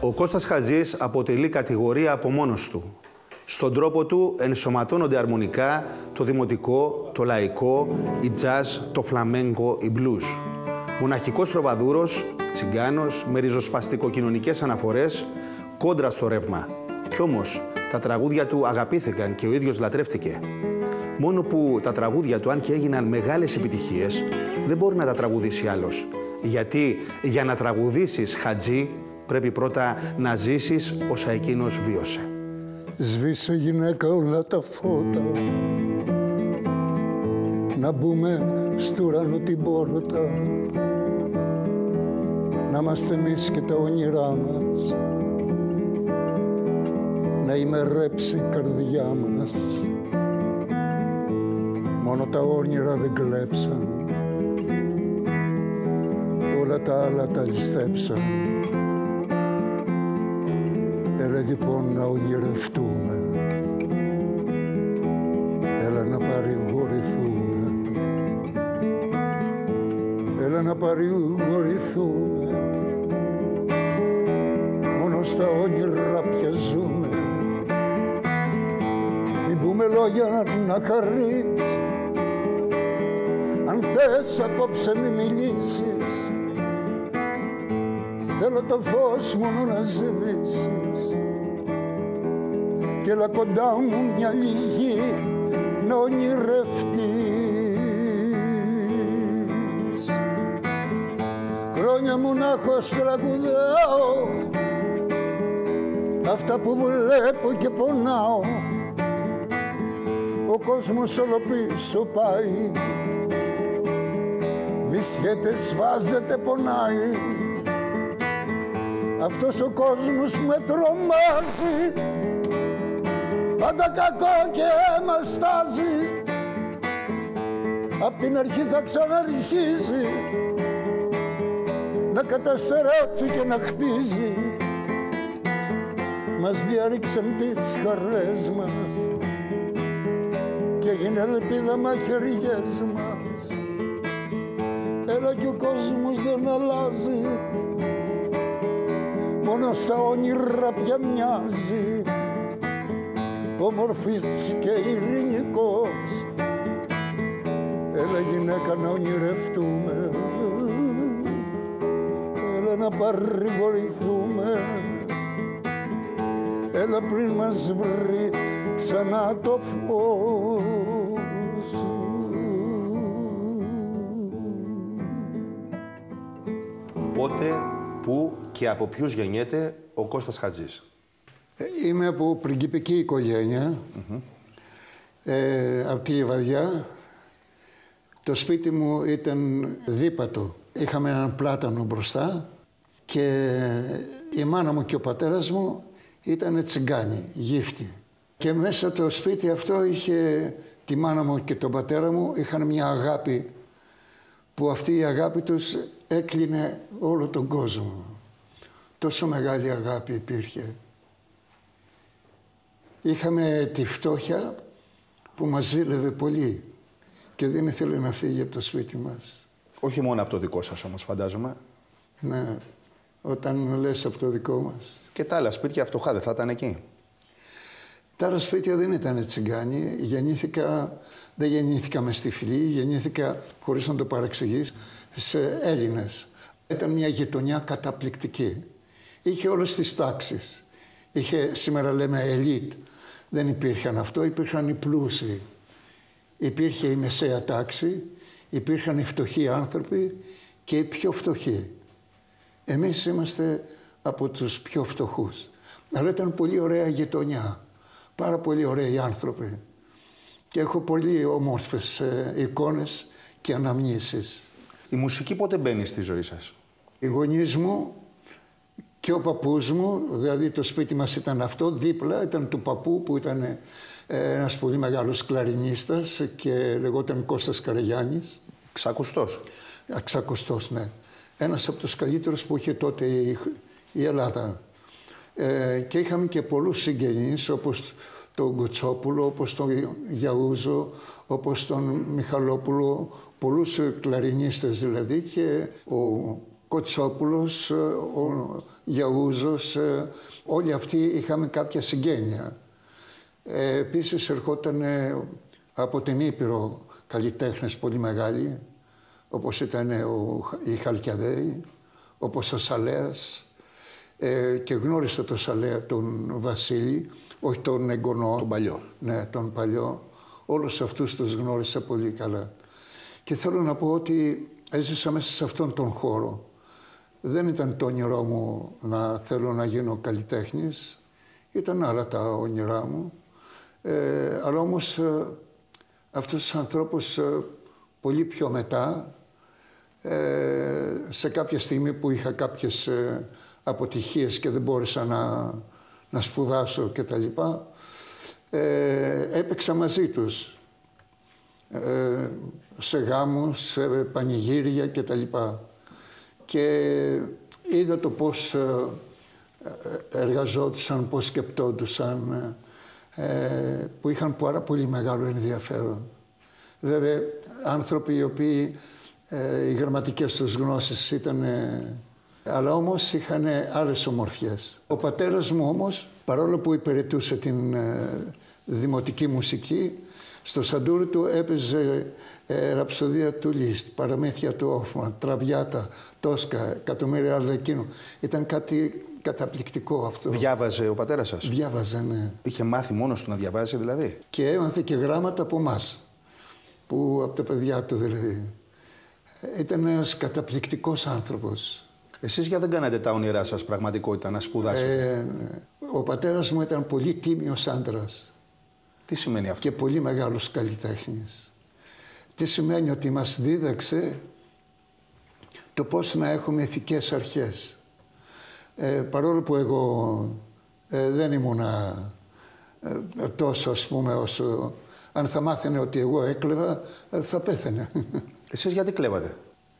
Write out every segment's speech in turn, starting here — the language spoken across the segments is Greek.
Ο Κώστας Χατζής αποτελεί κατηγορία από μόνος του. Στον τρόπο του ενσωματώνονται αρμονικά το δημοτικό, το λαϊκό, η τζάζ, το φλαμέγκο, η μπλουζ. Μοναχικός τροβαδούρος, τσιγκάνος, με ριζοσπαστικοκοινωνικές αναφορές, κόντρα στο ρεύμα. Κι όμως τα τραγούδια του αγαπήθηκαν και ο ίδιος λατρεύτηκε. Μόνο που τα τραγούδια του, αν και έγιναν μεγάλες επιτυχίες, δεν μπορεί να τα τραγουδήσει άλλος. Γιατί για να τραγουδήσεις Χατζή, πρέπει πρώτα να ζήσεις όσα εκείνος βίωσε. Σβήσε γυναίκα όλα τα φώτα, να μπούμε στου ουρανού την πόρτα, να είμαστε εμείς και τα όνειρά μας, να ημερέψει η καρδιά μας. Μόνο τα όνειρα δεν κλέψαν, όλα τα άλλα τα ληστέψαν. Έλα λοιπόν να ονειρευτούμε, έλα να παρηγορηθούμε, έλα να παρηγορηθούμε. Μόνο στα όνειρα πια ζούμε, μην πούμε λόγια να χαρείς. Αν θες απόψε μη μιλήσεις, θέλω το φως μόνο να σβήσεις. Κι έλα κοντά μου μια λίγη να ονειρευτείς. Χρόνια μου να έχω στραγουδάω αυτά που βλέπω και πονάω. Ο κόσμος όλο πίσω πάει, βυσιέται, σβάζεται, πονάει. Αυτός ο κόσμος με τρομάζει, πάντα κακό και αίμα στάζει. Απ' την αρχή θα ξαναρχίζει να καταστρέφει και να χτίζει. Μας διαρρήξαν τις χαρές μας και έγινε ελπίδα μαχαιριές μας. Έλα κι ο κόσμος δεν αλλάζει, μόνο στα όνειρα πια μοιάζει, όμορφης και ειρηνικός. Έλα γυναίκα να ονειρευτούμε, έλα να παρηγορηθούμε, έλα πριν μας βρει ξανά το φως. Πότε, πού και από ποιους γεννιέται ο Κώστας Χατζής? Είμαι από πριγκιπική οικογένεια, από τη Λιβαδιά. Το σπίτι μου ήταν δίπατο. Είχαμε έναν πλάτανο μπροστά και η μάνα μου και ο πατέρας μου ήταν τσιγκάνοι, γύφτοι. Και μέσα το σπίτι αυτό είχε τη μάνα μου και τον πατέρα μου, είχαν μια αγάπη που αυτή η αγάπη τους έκλεινε όλο τον κόσμο. Τόσο μεγάλη αγάπη υπήρχε. Είχαμε τη φτώχεια που μας ζήλευε πολύ και δεν ήθελε να φύγει από το σπίτι μας. Όχι μόνο από το δικό σας όμως, φαντάζομαι. Ναι, όταν λες από το δικό μας. Και τα άλλα σπίτια φτωχά δεν θα ήταν εκεί? Τα άλλα σπίτια δεν ήταν τσιγκάνοι. Δεν γεννήθηκα μες στη φυλή, γεννήθηκα, χωρίς να το παρεξηγείς, σε Έλληνες. Ήταν μια γειτονιά καταπληκτική. Είχε όλες τις τάξεις. Είχε, σήμερα λέμε, ελίτ. Δεν υπήρχαν αυτό, υπήρχαν οι πλούσιοι. Υπήρχε η μεσαία τάξη, υπήρχαν οι φτωχοί άνθρωποι και οι πιο φτωχοί. Εμείς είμαστε από τους πιο φτωχούς. Αλλά ήταν πολύ ωραία γειτονιά. Πάρα πολύ ωραίοι άνθρωποι. Και έχω πολύ όμορφες εικόνες και αναμνήσεις. Η μουσική πότε μπαίνει στη ζωή σας? Οι γονείς μου και ο παππούς μου, δηλαδή το σπίτι μας ήταν αυτό, δίπλα ήταν του παππού που ήταν ένας πολύ μεγάλος κλαρινίστας και λεγόταν Κώστας Καραγιάννης. Ξακουστός. Ξακουστός, ναι. Ένας από τους καλύτερους που είχε τότε η Ελλάδα. Και είχαμε και πολλούς συγγενείς, όπως τον Κοτσόπουλο, όπως τον Γιαούζο, όπως τον Μιχαλόπουλο, πολλούς κλαρινίστες δηλαδή, και ο Κοτσόπουλος, ο Γιαούζος, όλοι αυτοί είχαμε κάποια συγγένεια. Επίσης ερχόταν από την Ήπειρο καλλιτέχνες πολύ μεγάλοι, όπως ήταν οι Χαλκιαδαίοι, όπως ο Σαλέας, και γνώρισα τον Σαλέα, τον Βασίλη, όχι τον εγγονό. Τον παλιό. Ναι, τον παλιό. Όλους αυτούς τους γνώρισα πολύ καλά. Και θέλω να πω ότι έζησα μέσα σε αυτόν τον χώρο. Δεν ήταν το όνειρό μου να θέλω να γίνω καλλιτέχνης. Ήταν άλλα τα όνειρά μου. Αλλά όμως αυτούς τους ανθρώπους πολύ πιο μετά, σε κάποια στιγμή που είχα κάποιες αποτυχίες και δεν μπόρεσα να σπουδάσω και τα λοιπά, έπαιξα μαζί τους σε γάμους, σε πανηγύρια και τα λοιπά. Και είδα το πώς εργαζόντουσαν, πώς σκεπτόντουσαν, που είχαν πάρα πολύ μεγάλο ενδιαφέρον. Βέβαια, άνθρωποι οι οποίοι οι γραμματικές τους γνώσεις ήταν... αλλά όμως είχαν άλλες ομορφιές. Ο πατέρας μου όμως, παρόλο που υπηρετούσε την δημοτική μουσική, στο σαντούρι του έπαιζε ραψοδία του Λίστ, παραμύθια του Όφμαν, Τραβιάτα, Τόσκα, εκατομμύρια άλλα εκείνο. Ήταν κάτι καταπληκτικό αυτό. Διάβαζε ο πατέρας σας? Διάβαζε, ναι. Είχε μάθει μόνος του να διαβάζει δηλαδή? Και έμαθε και γράμματα από εμάς, από τα παιδιά του δηλαδή. Ήταν ένας καταπληκτικός άνθρωπος. Εσείς γιατί δεν κάνατε τα όνειρά σας πραγματικότητα, να σπουδάσετε? Ο πατέρας μου ήταν πολύ τίμιος άντρας. Τι σημαίνει αυτό? Και πολύ μεγάλος καλλιτέχνης. Τι σημαίνει? Ότι μας δίδαξε το πώς να έχουμε ηθικές αρχές. Παρόλο που εγώ δεν ήμουνα τόσο, ας πούμε, όσο... Αν θα μάθαινε ότι εγώ έκλεβα, θα πέθαινε. Εσείς γιατί κλέβατε?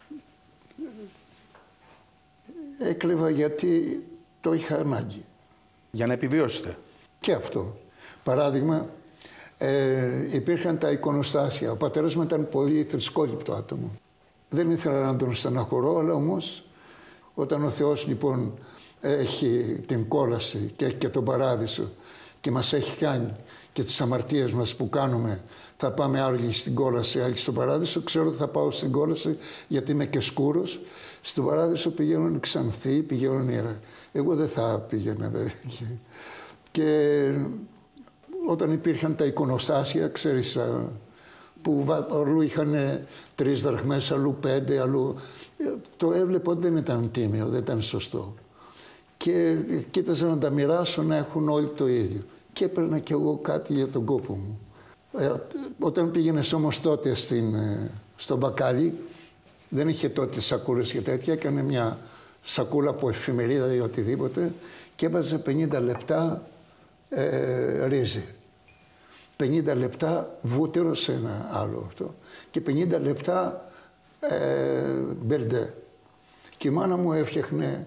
Έκλεβα γιατί το είχα ανάγκη. Για να επιβιώσετε? Και αυτό. Παράδειγμα, υπήρχαν τα εικονοστάσια. Ο πατέρας μου ήταν πολύ θρησκόληπτο άτομο. Δεν ήθελα να τον στεναχωρώ, αλλά όμως όταν ο Θεός λοιπόν έχει την κόλαση και έχει και τον παράδεισο και μας έχει κάνει και τις αμαρτίες μας που κάνουμε, θα πάμε άλλοι στην κόλαση, άλλοι στον παράδεισο. Ξέρω ότι θα πάω στην κόλαση γιατί είμαι και σκούρος. Στον παράδεισο πηγαίνουν ξανθοί, πηγαίνουν ιερά. Εγώ δεν θα πήγαινα βέβαια. Και όταν υπήρχαν τα εικονοστάσια, ξέρεις, που αλλού είχαν 3 δραχμές, αλλού 5, αλλού... Το έβλεπα ότι δεν ήταν τίμιο, δεν ήταν σωστό. Και κοίταζα να τα μοιράσω, να έχουν όλοι το ίδιο. Και έπαιρνα κι εγώ κάτι για τον κόπο μου. Όταν πήγαινες όμως τότε στο μπακάλι, δεν είχε τότε σακούλες και τέτοια, έκανε μια σακούλα από εφημερίδα ή οτιδήποτε και έβαζε 50 λεπτά ρύζι. 50 λεπτά βούτυρο σε ένα άλλο αυτό και 50 λεπτά μπερντέ. Και η μάνα μου έφτιαχνε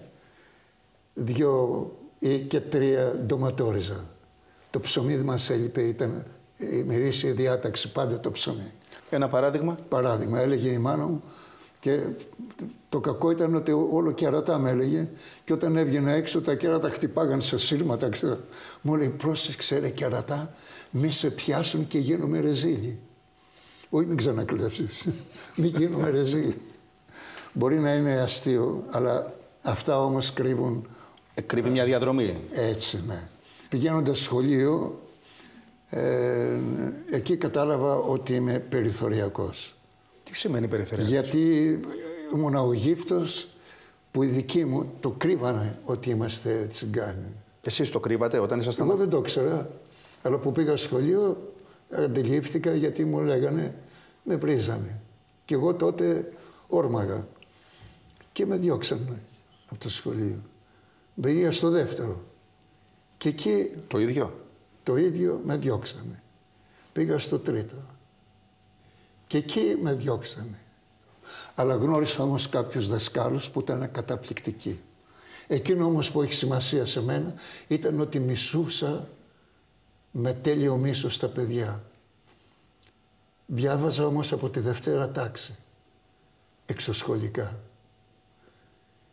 2 ή και 3 ντοματόριζα. Το ψωμί μας έλειπε, ήταν η μερίσια διάταξη πάντα το ψωμί. Ένα παράδειγμα? Παράδειγμα, έλεγε η μάνα μου, και το κακό ήταν ότι όλο κερατά με έλεγε, και όταν έβγαινα έξω τα κέρατα χτυπάγαν σε σύρματα. Μου λέει, πρόσεξε ρε κερατά, μη σε πιάσουν και γίνομαι ρεζίλι. Όχι, μην ξανακλέψεις, μη γίνομαι ρεζίλι. Μπορεί να είναι αστείο, αλλά αυτά όμως κρύβουν... Κρύβει μια διαδρομή. Έτσι, ναι. Πηγαίνοντας σχολείο, εκεί κατάλαβα ότι είμαι περιθωριακός. Τι σημαίνει περιθωριακός? Γιατί ήμουν ο γύφτος που οι δικοί μου το κρύβανε ότι είμαστε τσιγκάνοι. Εσείς το κρύβατε όταν ήσασταν? Εγώ δεν το ήξερα, αλλά που πήγα στο σχολείο αντιλήφθηκα, γιατί μου λέγανε, με βρίζανε. Και εγώ τότε όρμαγα και με διώξανε από το σχολείο. Πήγα στο δεύτερο και εκεί... Το ίδιο? Το ίδιο με διώξανε. Πήγα στο τρίτο και εκεί με διώξανε. Αλλά γνώρισα όμως κάποιους δασκάλους που ήταν καταπληκτικοί. Εκείνο όμως που έχει σημασία σε μένα ήταν ότι μισούσα με τέλειο μίσος τα παιδιά. Διάβαζα όμως από τη Δευτέρα τάξη, εξωσχολικά.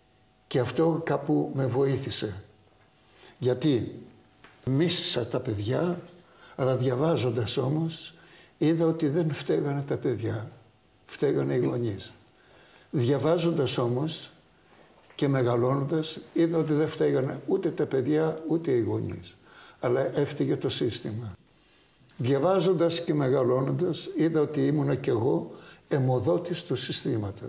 Και αυτό κάπου με βοήθησε. Γιατί μίσησα τα παιδιά, αλλά διαβάζοντας όμως είδα ότι δεν φταίγανε τα παιδιά, φταίγανε οι γονείς. Διαβάζοντας όμως και μεγαλώνοντας είδα ότι δεν φταίγανε ούτε τα παιδιά ούτε οι γονείς, αλλά έφταιγε το σύστημα. Διαβάζοντας και μεγαλώνοντας είδα ότι ήμουνα κι εγώ αιμοδότης του συστήματος.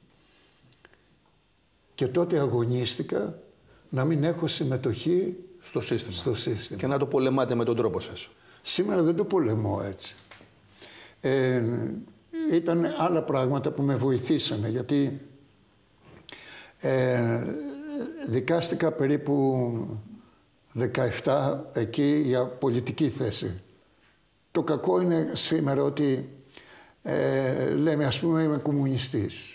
Και τότε αγωνίστηκα να μην έχω συμμετοχή στο σύστημα. στο σύστημα. Και να το πολεμάτε με τον τρόπο σας. Σήμερα δεν το πολεμώ έτσι. Ήταν άλλα πράγματα που με βοηθήσανε, γιατί δικάστηκα περίπου 17 εκεί για πολιτική θέση. Το κακό είναι σήμερα ότι λέμε, ας πούμε, είμαι κομμουνιστής.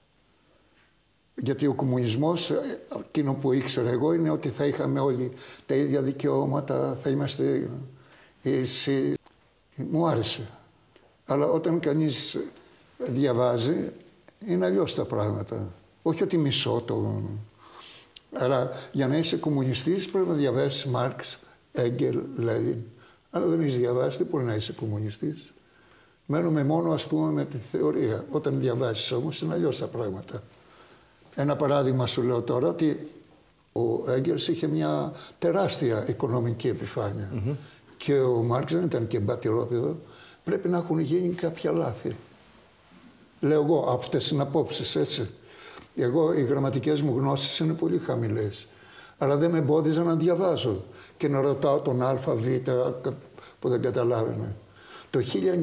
Γιατί ο κομμουνισμός, εκείνο που ήξερα εγώ, είναι ότι θα είχαμε όλοι τα ίδια δικαιώματα, θα είμαστε ίσοι. Μου άρεσε. Αλλά όταν κανείς διαβάζει, είναι αλλιώς τα πράγματα. Όχι ότι μισώ το... Αλλά για να είσαι κομμουνιστής πρέπει να διαβάσεις Μάρξ, Έγκελ, Λένιν. Αλλά δεν έχεις διαβάσει, δεν μπορεί να είσαι κομμουνιστής. Μένουμε μόνο, ας πούμε, με τη θεωρία. Όταν διαβάζεις όμως, είναι αλλιώς τα πράγματα. Ένα παράδειγμα σου λέω τώρα, ότι ο Έγκελς είχε μια τεράστια οικονομική επιφάνεια. Και ο Μάρξ δεν ήταν και μπατηρόπεδο. Πρέπει να έχουν γίνει κάποια λάθη. Λέω εγώ, αυτές είναι απόψεις, έτσι. Εγώ, οι γραμματικές μου γνώσεις είναι πολύ χαμηλές. Αλλά δεν με εμπόδιζαν να διαβάζω και να ρωτάω τον Α, Β που δεν καταλάβαινε. Το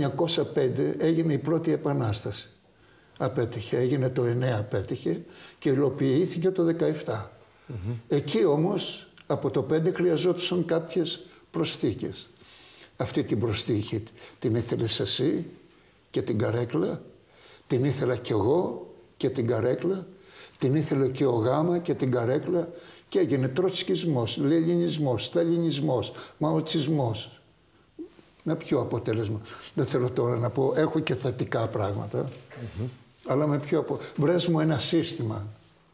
1905 έγινε η πρώτη επανάσταση. Απέτυχε, έγινε το 9, απέτυχε και υλοποιήθηκε το 17. Εκεί όμως, από το 5 χρειαζόντουσαν κάποιες προσθήκες. Αυτή την προσθήκη την ήθελες εσύ και την καρέκλα, την ήθελα κι εγώ και την καρέκλα, την ήθελε και ο Γάμα και την καρέκλα και έγινε τροτσκισμός, λενινισμός, σταλινισμός, μαοτσισμός. Με ποιο αποτέλεσμα? Δεν θέλω τώρα να πω, έχω και θετικά πράγματα, αλλά με ποιο βρες μου ένα σύστημα,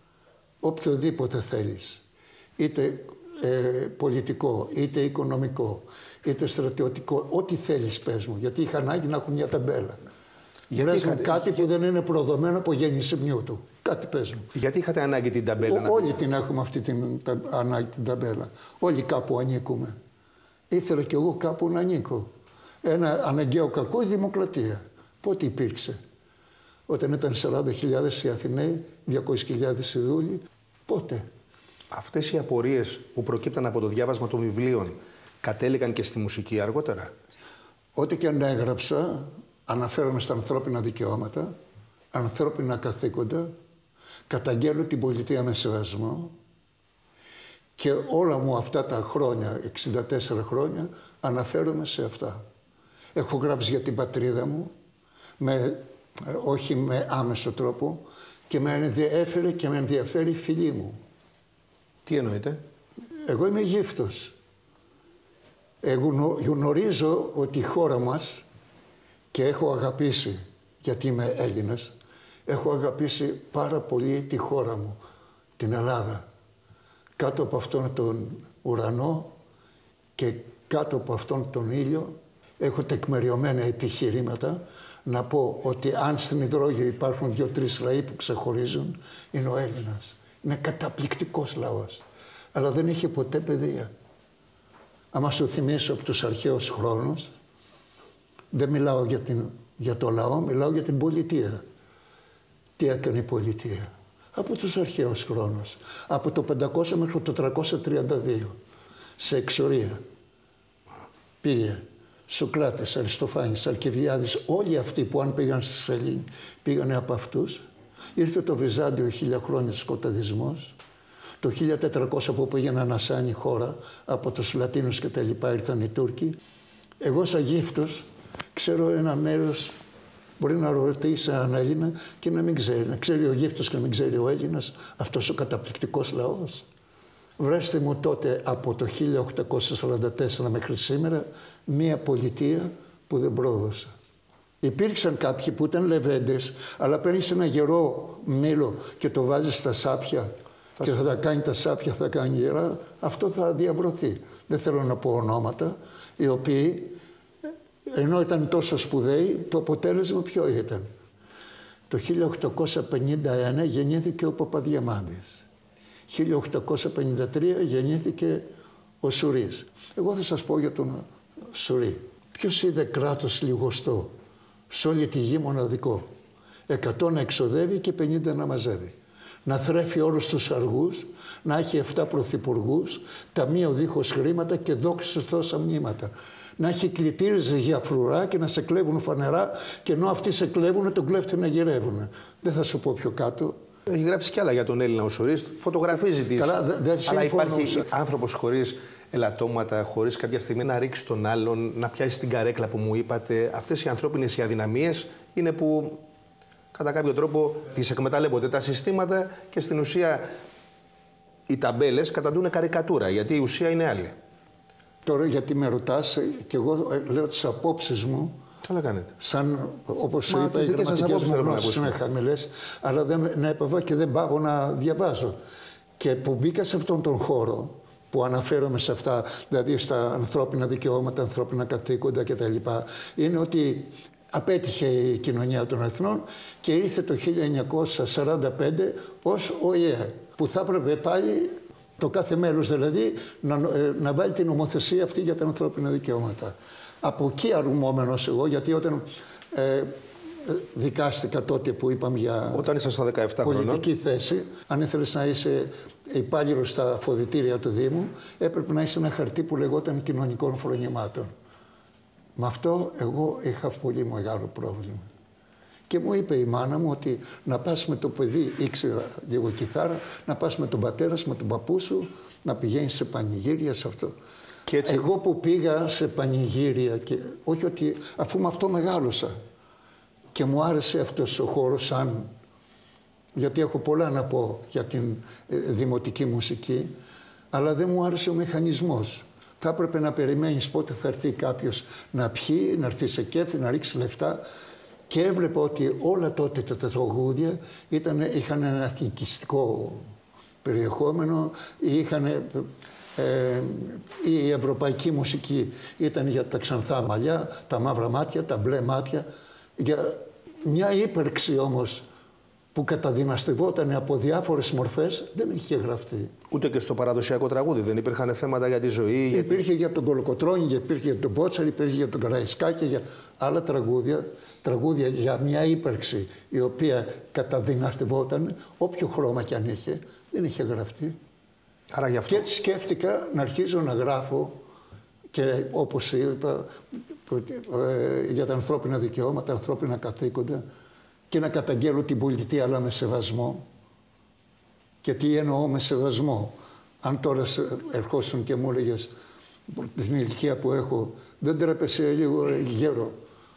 οποιοδήποτε θέλεις, είτε πολιτικό, είτε οικονομικό, είτε στρατιωτικό, ό,τι θέλεις πες μου, γιατί είχα ανάγκη να έχω μια ταμπέλα. Βρες μου κάτι που δεν είναι προδομένο από γέννησιμιού του. Κάτι πες μου. Γιατί είχατε ανάγκη την ταμπέλα? Όλοι την έχουμε αυτή την ανάγκη την ταμπέλα. Όλοι κάπου ανήκουμε. Ήθελα κι εγώ κάπου να ανήκω. Ένα αναγκαίο κακό, η δημοκρατία. Πότε υπήρξε? Όταν ήταν 40.000 οι Αθηναίοι, 200.000 οι δούλοι. Πότε? Αυτές οι απορίες που προκύπταν από το διάβασμα των βιβλίων κατέληγαν και στη μουσική αργότερα? Ό,τι και αν έγραψα, αναφέρομαι στα ανθρώπινα δικαιώματα, ανθρώπινα καθήκοντα, καταγγέλω την πολιτεία με σεβασμό και όλα μου αυτά τα χρόνια, 64 χρόνια, αναφέρομαι σε αυτά. Έχω γράψει για την πατρίδα μου, όχι με άμεσο τρόπο, και με ενδιαφέρει και με ενδιαφέρει η φίλη μου. Τι εννοείτε? Εγώ είμαι Αιγύπτος. Εγώ γνωρίζω ότι η χώρα μας, και έχω αγαπήσει, γιατί είμαι Έλληνας, έχω αγαπήσει πάρα πολύ τη χώρα μου, την Ελλάδα. Κάτω από αυτόν τον ουρανό και κάτω από αυτόν τον ήλιο έχω τεκμεριωμένα επιχειρήματα να πω ότι αν στην υδρόγειο υπάρχουν 2-3 λαοί που ξεχωρίζουν, είναι ο Έλληνας. Είναι καταπληκτικός λαός, αλλά δεν είχε ποτέ παιδεία. Άμα σου θυμίσω από τους αρχαίους χρόνους, δεν μιλάω για το λαό, μιλάω για την πολιτεία. Τι έκανε η πολιτεία? Από τους αρχαίους χρόνους, από το 500 μέχρι το 332, σε εξορία. Πήγε Σωκράτες, Αριστοφάνης, Αλκιβιάδης, όλοι αυτοί που αν πήγαν στη Σελήνη, πήγανε από αυτούς. Ήρθε το Βυζάντιο, 1000 χρόνια σκοταδισμός. Το 1400 που πήγαινε να σάνει η χώρα, από τους Λατίνους και τα λοιπά ήρθαν οι Τούρκοι. Εγώ σαν Αιγύπτος ξέρω ένα μέρος, μπορεί να ρωτήσει έναν Έλληνα και να μην ξέρει. Να ξέρει ο Αιγύπτος και να μην ξέρει ο Έλληνας, αυτός ο καταπληκτικός λαός. Βρέστε μου τότε από το 1844 μέχρι σήμερα μία πολιτεία που δεν πρόδωσα. Υπήρξαν κάποιοι που ήταν λεβέντες, αλλά παίρνεις ένα γερό μήλο και το βάζεις στα σάπια και θα τα κάνει τα σάπια, θα κάνει γερά, αυτό θα διαβρωθεί. Δεν θέλω να πω ονόματα, οι οποίοι, ενώ ήταν τόσο σπουδαίοι, το αποτέλεσμα ποιο ήταν? Το 1851 γεννήθηκε ο Παπαδιαμάντης. 1853 γεννήθηκε ο Σουρής. Εγώ θα σας πω για τον Σουρή. Ποιος είδε κράτος λιγοστό, σε όλη τη γη μοναδικό? 100 να εξοδεύει και 50 να μαζεύει. Να θρέφει όλους τους αργούς, να έχει 7 πρωθυπουργούς, ταμείο δίχως χρήματα και δόξες τόσα μνήματα. Να έχει κλητήρες για φρουρά και να σε κλέβουν φανερά, και ενώ αυτοί σε κλέβουν, τον κλέφτη να γυρεύουν. Δεν θα σου πω πιο κάτω. Έχει γράψει κι άλλα για τον Έλληνα ο Σουρής. Φωτογραφίζει τις. Αλλά υπάρχει άνθρωπος χωρίς ελαττώματα, χωρίς κάποια στιγμή να ρίξει τον άλλον, να πιάσει την καρέκλα που μου είπατε. Αυτές οι ανθρώπινες οι αδυναμίες είναι που κατά κάποιο τρόπο τις εκμεταλλεύονται τα συστήματα και στην ουσία οι ταμπέλες καταντούν καρικατούρα, γιατί η ουσία είναι άλλη. Τώρα γιατί με ρωτάς, και εγώ λέω τις απόψεις μου. Καλά κάνετε. Σαν, όπως σου είπα, οι γραμματικές μου γνώσεις είναι χαμηλές, αλλά δεν έπαβα και δεν πάω να διαβάζω. Και που μπήκα σε αυτόν τον χώρο, που αναφέρομαι σε αυτά, δηλαδή στα ανθρώπινα δικαιώματα, ανθρώπινα καθήκοντα κτλ., είναι ότι απέτυχε η κοινωνία των εθνών και ήρθε το 1945 ως ΟΗΕ, που θα έπρεπε πάλι το κάθε μέλος δηλαδή να βάλει την νομοθεσία αυτή για τα ανθρώπινα δικαιώματα. Από εκεί αρμόμενος εγώ, γιατί όταν δικάστηκα τότε που είπαμε για όταν ήσασταν στα 17 πολιτική θέση, αν ήθελες να είσαι υπάλληλος στα φοδητήρια του Δήμου, έπρεπε να είσαι ένα χαρτί που λεγόταν κοινωνικών φρονημάτων. Με αυτό εγώ είχα πολύ μεγάλο πρόβλημα. Και μου είπε η μάνα μου ότι να πας με το παιδί, ήξερα λίγο κιθάρα, να πας με τον πατέρα σου, με τον παππού σου, να πηγαίνεις σε πανηγύρια, σε αυτό. Και έτσι... Εγώ που πήγα σε πανηγύρια, και όχι ότι αφού με αυτό μεγάλωσα και μου άρεσε αυτός ο χώρος, γιατί έχω πολλά να πω για την δημοτική μουσική, αλλά δεν μου άρεσε ο μηχανισμός. Θα έπρεπε να περιμένεις πότε θα έρθει κάποιος να πιει, να έρθει σε κέφι, να ρίξει λεφτά. Και έβλεπα ότι όλα τότε τα τραγούδια είχαν ένα εθνικιστικό περιεχόμενο, η ευρωπαϊκή μουσική ήταν για τα ξανθά μαλλιά, τα μαύρα μάτια, τα μπλε μάτια. Για μια ύπαρξη όμως που καταδυναστευόταν από διάφορες μορφές δεν είχε γραφτεί. Ούτε και στο παραδοσιακό τραγούδι δεν υπήρχαν θέματα για τη ζωή? Υπήρχε για τον Κολοκοτρώνη, υπήρχε για τον Μπότσαρη, υπήρχε για τον Καραϊσκάκη, για άλλα τραγούδια για μια ύπαρξη η οποία καταδυναστευόταν, όποιο χρώμα κι αν είχε, δεν είχε γραφτεί. Άρα γι' αυτό. Και έτσι σκέφτηκα να αρχίζω να γράφω, και όπως είπα, για τα ανθρώπινα δικαιώματα, ανθρώπινα καθήκοντα, και να καταγγέλω την πολιτεία, αλλά με σεβασμό. Και τι εννοώ με σεβασμό? Αν τώρα ερχόσουν και μου έλεγες την ηλικία που έχω, δεν τρέπεσαι λίγο γέρο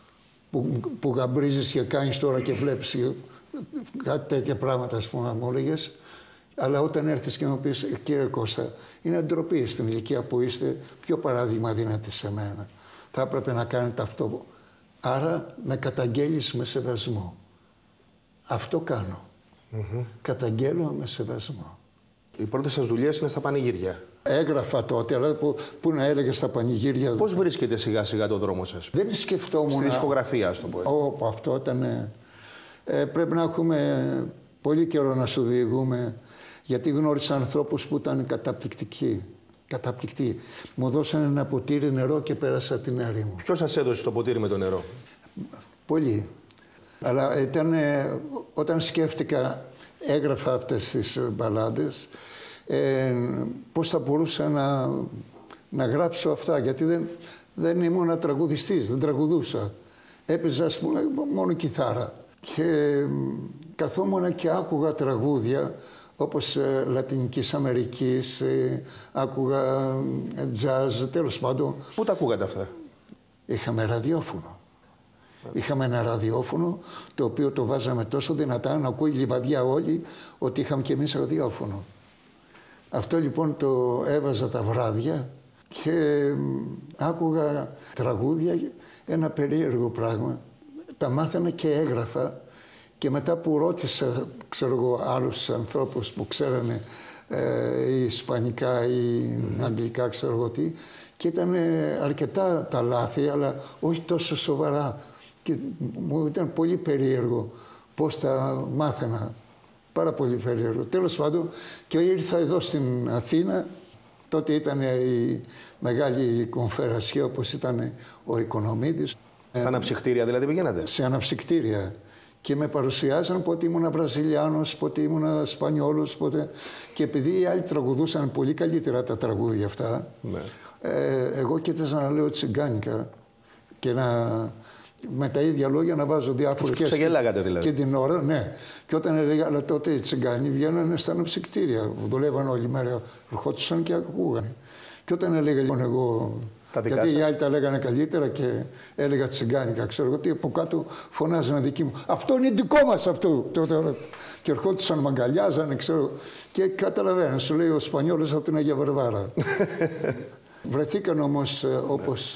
που γαμπρίζεις και κάνεις τώρα και βλέπεις κάτι τέτοια πράγματα, ας πούμε, μου έλεγες. Αλλά όταν έρθεις και μου πεις, κύριε Κώστα, είναι ντροπή στην ηλικία που είστε, ποιο παράδειγμα δίνετε σε μένα? Θα έπρεπε να κάνετε αυτό. Άρα με καταγγέλεις με σεβασμό. Αυτό κάνω. Καταγγέλω με σεβασμό. Οι πρώτες σας δουλειές είναι στα πανηγύρια. Έγραφα τότε, αλλά που να έλεγε στα πανηγύρια. Πώς βρίσκεται σιγά σιγά το δρόμο σας? Δεν σκεφτόμουν. Στη δισκογραφία, ας το πω. Αυτό ήταν. Πρέπει να έχουμε πολύ καιρό να σου διηγούμε, γιατί γνώρισα ανθρώπους που ήταν καταπληκτικοί. Μου δώσανε ένα ποτήρι νερό και πέρασα την έρημο. Ποιος σας έδωσε το ποτήρι με το νερό? Πολλοί. Αλλά όταν σκέφτηκα, έγραφα αυτές τις μπαλάντες, πώς θα μπορούσα να γράψω αυτά, γιατί δεν ήμουν τραγουδιστής, δεν τραγουδούσα. Έπαιζα, ας πούμε, μόνο κιθάρα. Και καθόμουν και άκουγα τραγούδια, όπως Λατινικής Αμερικής, άκουγα jazz, τέλος πάντων. Πού τα ακούγατε αυτά? Είχαμε ραδιόφωνο. Είχαμε ένα ραδιόφωνο, το οποίο το βάζαμε τόσο δυνατά να ακούει λιβαδιά όλοι, ότι είχαμε κι εμείς ραδιόφωνο. Αυτό λοιπόν το έβαζα τα βράδια και άκουγα τραγούδια, ένα περίεργο πράγμα. Τα μάθαινα και έγραφα, και μετά που ρώτησα, ξέρω εγώ, άλλους ανθρώπους που ξέρανε ή ισπανικά ή αγγλικά, ξέρω εγώ τι. Και ήταν αρκετά τα λάθη, αλλά όχι τόσο σοβαρά. Και μου ήταν πολύ περίεργο πώς τα μάθαινα. Πάρα πολύ περίεργο. Τέλος πάντων, και ήρθα εδώ στην Αθήνα. Τότε ήταν η μεγάλη κονφερασιά, όπως ήταν ο Οικονομίδης. Στα αναψυκτήρια δηλαδή πηγαίνατε? Σε αναψυκτήρια. Και με παρουσιάζαν πότε ήμουν Βραζιλιάνος, πότε ήμουν Σπανιόλος, πότε... Και επειδή οι άλλοι τραγουδούσαν πολύ καλύτερα τα τραγούδια αυτά, ναι. Εγώ κοίταζα να λέω τσιγκάνικα και με τα ίδια λόγια να βάζω διάφορες... Τους ξεγελάγατε δηλαδή? Και την ώρα, ναι. Και όταν έλεγα, αλλά τότε οι τσιγκάνοι βγαίνανε στα αναψυκτήρια, δουλεύαν όλη μέρα, ερχόντουσαν και ακούγανε. Και όταν έλεγα λοιπόν εγώ... Γιατί οι άλλοι τα λέγανε καλύτερα και έλεγα τσιγκάνικα, ξέρω εγώ τι, από κάτω φωνάζανε δική μου. Αυτό είναι δικό μας αυτό. Και ερχόντουσαν, μ' αγκαλιάζανε, ξέρω. Και καταλαβαίνω, σου λέει ο Σπανιόλος από την Αγία Βαρβάρα. Βρεθήκαν όμως όπως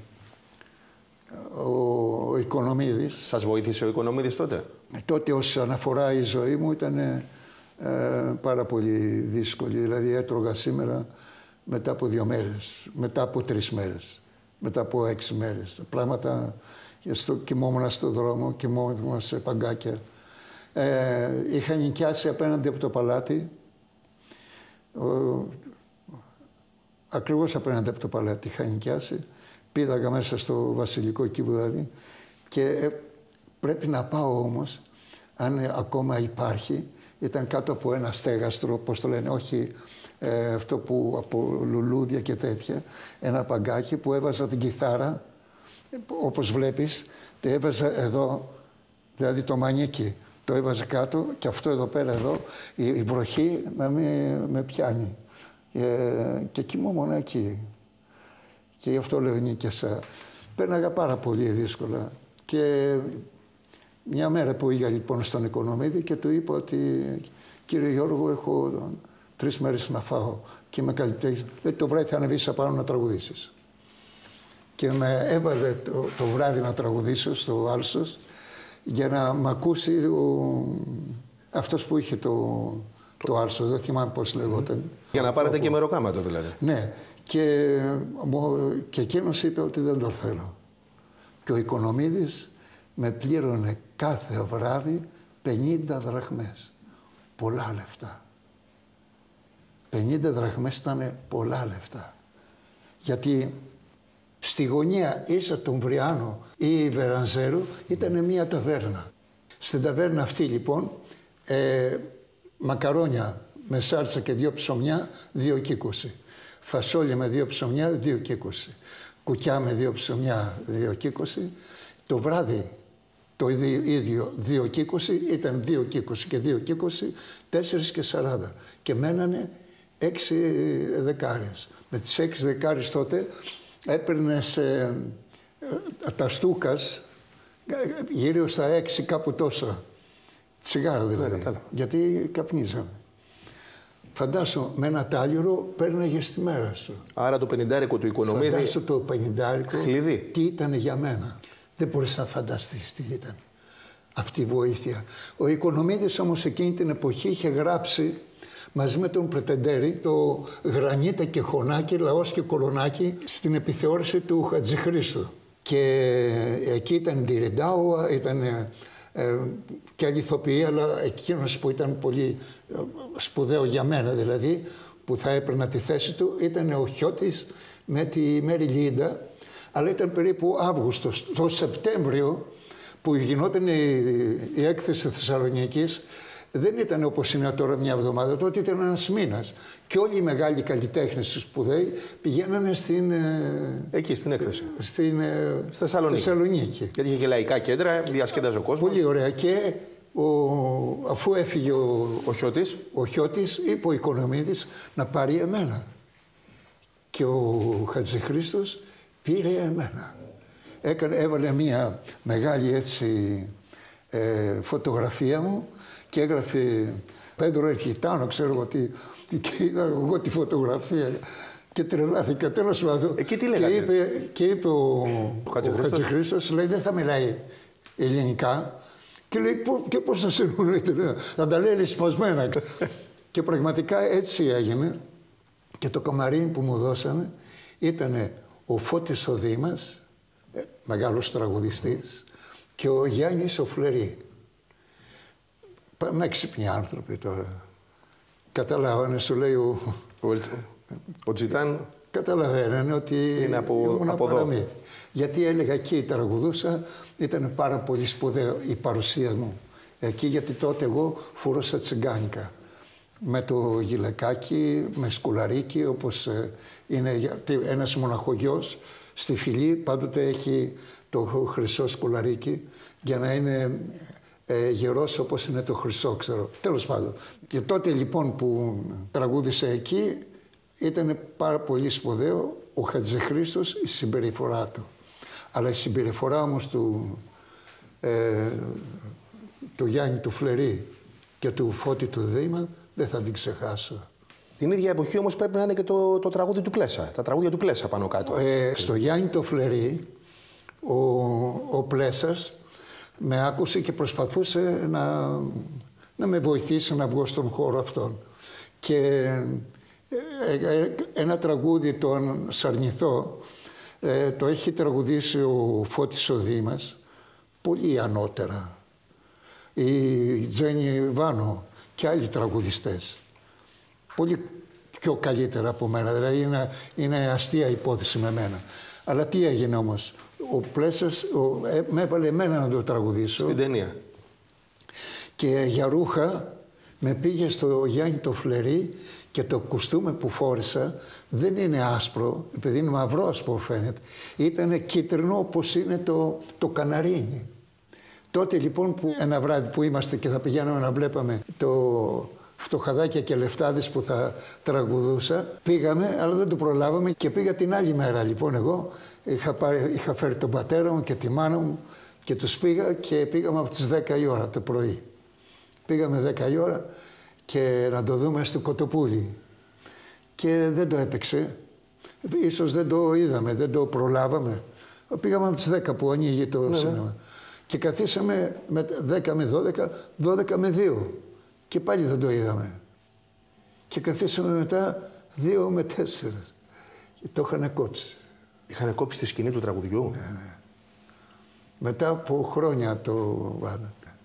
ο Οικονομίδης. Σας βοήθησε ο Οικονομίδης τότε? Τότε ως αναφορά η ζωή μου ήταν πάρα πολύ δύσκολη. Δηλαδή έτρωγα σήμερα μετά από 2 μέρες, μετά από 3 μέρες, μετά από 6 μέρες. Πράγματα, κοιμόμουν στον δρόμο, κοιμόμουν σε παγκάκια. Είχα νοικιάσει απέναντι από το παλάτι, ακριβώς απέναντι από το παλάτι είχα νοικιάσει. Πήδαγα μέσα στο βασιλικό κύβο δηλαδή και πρέπει να πάω όμως, αν ακόμα υπάρχει, ήταν κάτω από ένα στέγαστρο, πώς το λένε, όχι αυτό που από λουλούδια και τέτοια, ένα παγκάκι που έβαζα την κιθάρα, όπως βλέπεις, το έβαζα εδώ, δηλαδή το μανίκι, το έβαζα κάτω και αυτό εδώ πέρα εδώ, η βροχή να με πιάνει. Και κοιμόμουν εκεί. Και γι' αυτό λέω νίκησα. Πέρναγα πάρα πολύ δύσκολα. Και μια μέρα που πήγα λοιπόν στον Οικονομίδη και του είπα ότι κύριε Γιώργο, έχω 3 μέρες να φάω και με καλλιτέχνης. Το βράδυ θα ανεβείς απάνω να τραγουδήσεις. Και με έβαλε το βράδυ να τραγουδήσω στο Άλσος για να μ' ακούσει αυτός που είχε το Άλσος, δεν θυμάμαι πώς λεγόταν. Για να πάρετε και μεροκάματο δηλαδή. Ναι. Και εκείνος είπε ότι δεν το θέλω. Και ο Οικονομίδης με πλήρωνε κάθε βράδυ 50 δραχμές. Πολλά λεφτά. 50 δραχμές ήταν πολλά λεφτά. Γιατί στη γωνία ίσα τον Βριάνο ή Βερανζέρου ήταν μια ταβέρνα. Στην ταβέρνα αυτή λοιπόν μακαρόνια με σάλτσα και 2 ψωμιά 2,20. Φασόλια με 2 ψωμιά 2,20. Κουκιά με 2 ψωμιά 2,20. Το βράδυ το ίδιο 2,20 ήταν 2,20 και 2,20, 4,40. Και μένανε 6 δεκάρες. Με τις 6 δεκάρες τότε έπαιρνες τα στούκας γύρω στα 6 κάπου τόσα. Τσιγάρα δηλαδή. Γιατί καπνίζαμε. Φαντάσου, με ένα τάλιρο παίρναγε στη μέρα σου. Άρα το 50 του Οικονομίδη. Φαντάσου το 50 χλειδί. Τι ήταν για μένα. Δεν μπορείς να φανταστείς τι ήταν αυτή η βοήθεια. Ο Οικονομίδης όμως εκείνη την εποχή είχε γράψει μαζί με τον Πρετεντέρη το Γρανίτα και Χωνάκι, Λαός και Κολονάκι στην επιθεώρηση του Χατζηχρήστου. Και εκεί ήταν η Ντιρεντάουα, ήταν και άλλη ηθοποιοί, αλλά εκείνος που ήταν πολύ σπουδαίο για μένα δηλαδή, που θα έπαιρνα τη θέση του, ήταν ο Χιώτης με τη Μέρη Λίντα, αλλά ήταν περίπου Αύγουστος. Το Σεπτέμβριο που γινόταν η έκθεση Θεσσαλονίκης, δεν ήταν όπως είναι τώρα μια εβδομάδα, τότε ήταν ένας μήνας. Και όλοι οι μεγάλοι καλλιτέχνες σπουδαίοι πηγαίνανε εκεί στην έκθεση. Στη Θεσσαλονίκη. Γιατί είχε και λαϊκά κέντρα, διασκέδαζε ο κόσμος. Πολύ ωραία. Και αφού έφυγε ο Χιώτης, είπε ο Οικονομίδης να πάρει εμένα. Και ο Χατζηχρήστος πήρε εμένα. Έβαλε μια μεγάλη έτσι φωτογραφία μου και έγραφε Πέντρο Ερχιτάνο, ξέρω εγώ τι, και είδα εγώ τη φωτογραφία και τρελάθηκα. Τέλος πάντων. Εκεί τι λέγατε? Και είπε ο Χατζηχρήστος, λέει δεν θα μιλάει ελληνικά και λέει και πώς θα σε εννοείται, θα τα λέει σπασμένα. Και πραγματικά έτσι έγινε. Και το καμαρίνι που μου δώσανε ήταν ο Φώτης ο Δήμας, μεγάλος τραγουδιστής, και ο Γιάννης ο Φλερή. Πάμε έξυπνοι άνθρωποι τώρα. Καταλάβανε, σου λέει ο Τζιτάν. Καταλαβαίνανε ότι είναι ήμουν από παραμή. Γιατί έλεγα εκεί τραγουδούσα, ήταν πάρα πολύ σπουδαίο η παρουσία μου εκεί, γιατί τότε εγώ φορούσα τσιγκάνικα. Με το γυλακάκι, με σκουλαρίκι, όπως είναι ένας μοναχογιός στη φυλή, πάντοτε έχει το χρυσό σκουλαρίκι για να είναι γερός όπως είναι το χρυσό, ξέρω. Τέλος πάντων. Και τότε λοιπόν που τραγούδισα εκεί, ήταν πάρα πολύ σπουδαίο ο Χατζηχρήστος, η συμπεριφορά του. Αλλά η συμπεριφορά όμως του Γιάννη του Φλερή και του Φώτη του Δήμα δεν θα την ξεχάσω. Την ίδια εποχή όμως πρέπει να είναι και το τραγούδι του Πλέσα, τα τραγούδια του Πλέσα πάνω κάτω. Στο Γιάννη το Φλερή, ο Πλέσας με άκουσε και προσπαθούσε να με βοηθήσει να βγω στον χώρο αυτόν. Και ένα τραγούδι, τον Σαρνηθώ, το έχει τραγουδήσει ο Φώτης ο Δήμας, πολύ ανώτερα. Η Τζένι Βάνο και άλλοι τραγουδιστές. Πολύ πιο καλύτερα από μένα, δηλαδή είναι αστεία υπόθεση με μένα. Αλλά τι έγινε όμως, ο Πλέσας με έβαλε εμένα να το τραγουδήσω. Στην ταινία. Και για ρούχα με πήγε στο Γιάννη το Φλερή και το κουστούμι που φόρησα δεν είναι άσπρο, επειδή είναι μαυρό άσπρο φαίνεται. Ήταν κίτρινο όπως είναι το καναρίνι. Τότε λοιπόν που ένα βράδυ που είμαστε και θα πηγαίναμε να βλέπαμε το Φτωχαδάκια και Λεφτάδες που θα τραγουδούσα, πήγαμε αλλά δεν το προλάβαμε και πήγα την άλλη μέρα λοιπόν εγώ. Είχα φέρει τον πατέρα μου και τη μάνα μου και τους πήγα και πήγαμε από τις 10 η ώρα το πρωί. Πήγαμε 10 η ώρα και να το δούμε στο Κοτοπούλι. Και δεν το έπαιξε. Ίσως δεν το είδαμε, δεν το προλάβαμε. Πήγαμε από τις 10 που ανοίγει το σινεμά. Και καθίσαμε με 10 με 12, 12 με 2. Και πάλι δεν το είδαμε. Και καθίσαμε μετά 2 με 4. Και το είχαν κόψει. Είχαν κόψει τη σκηνή του τραγουδιού. Ναι. Μετά από χρόνια το βάλανε.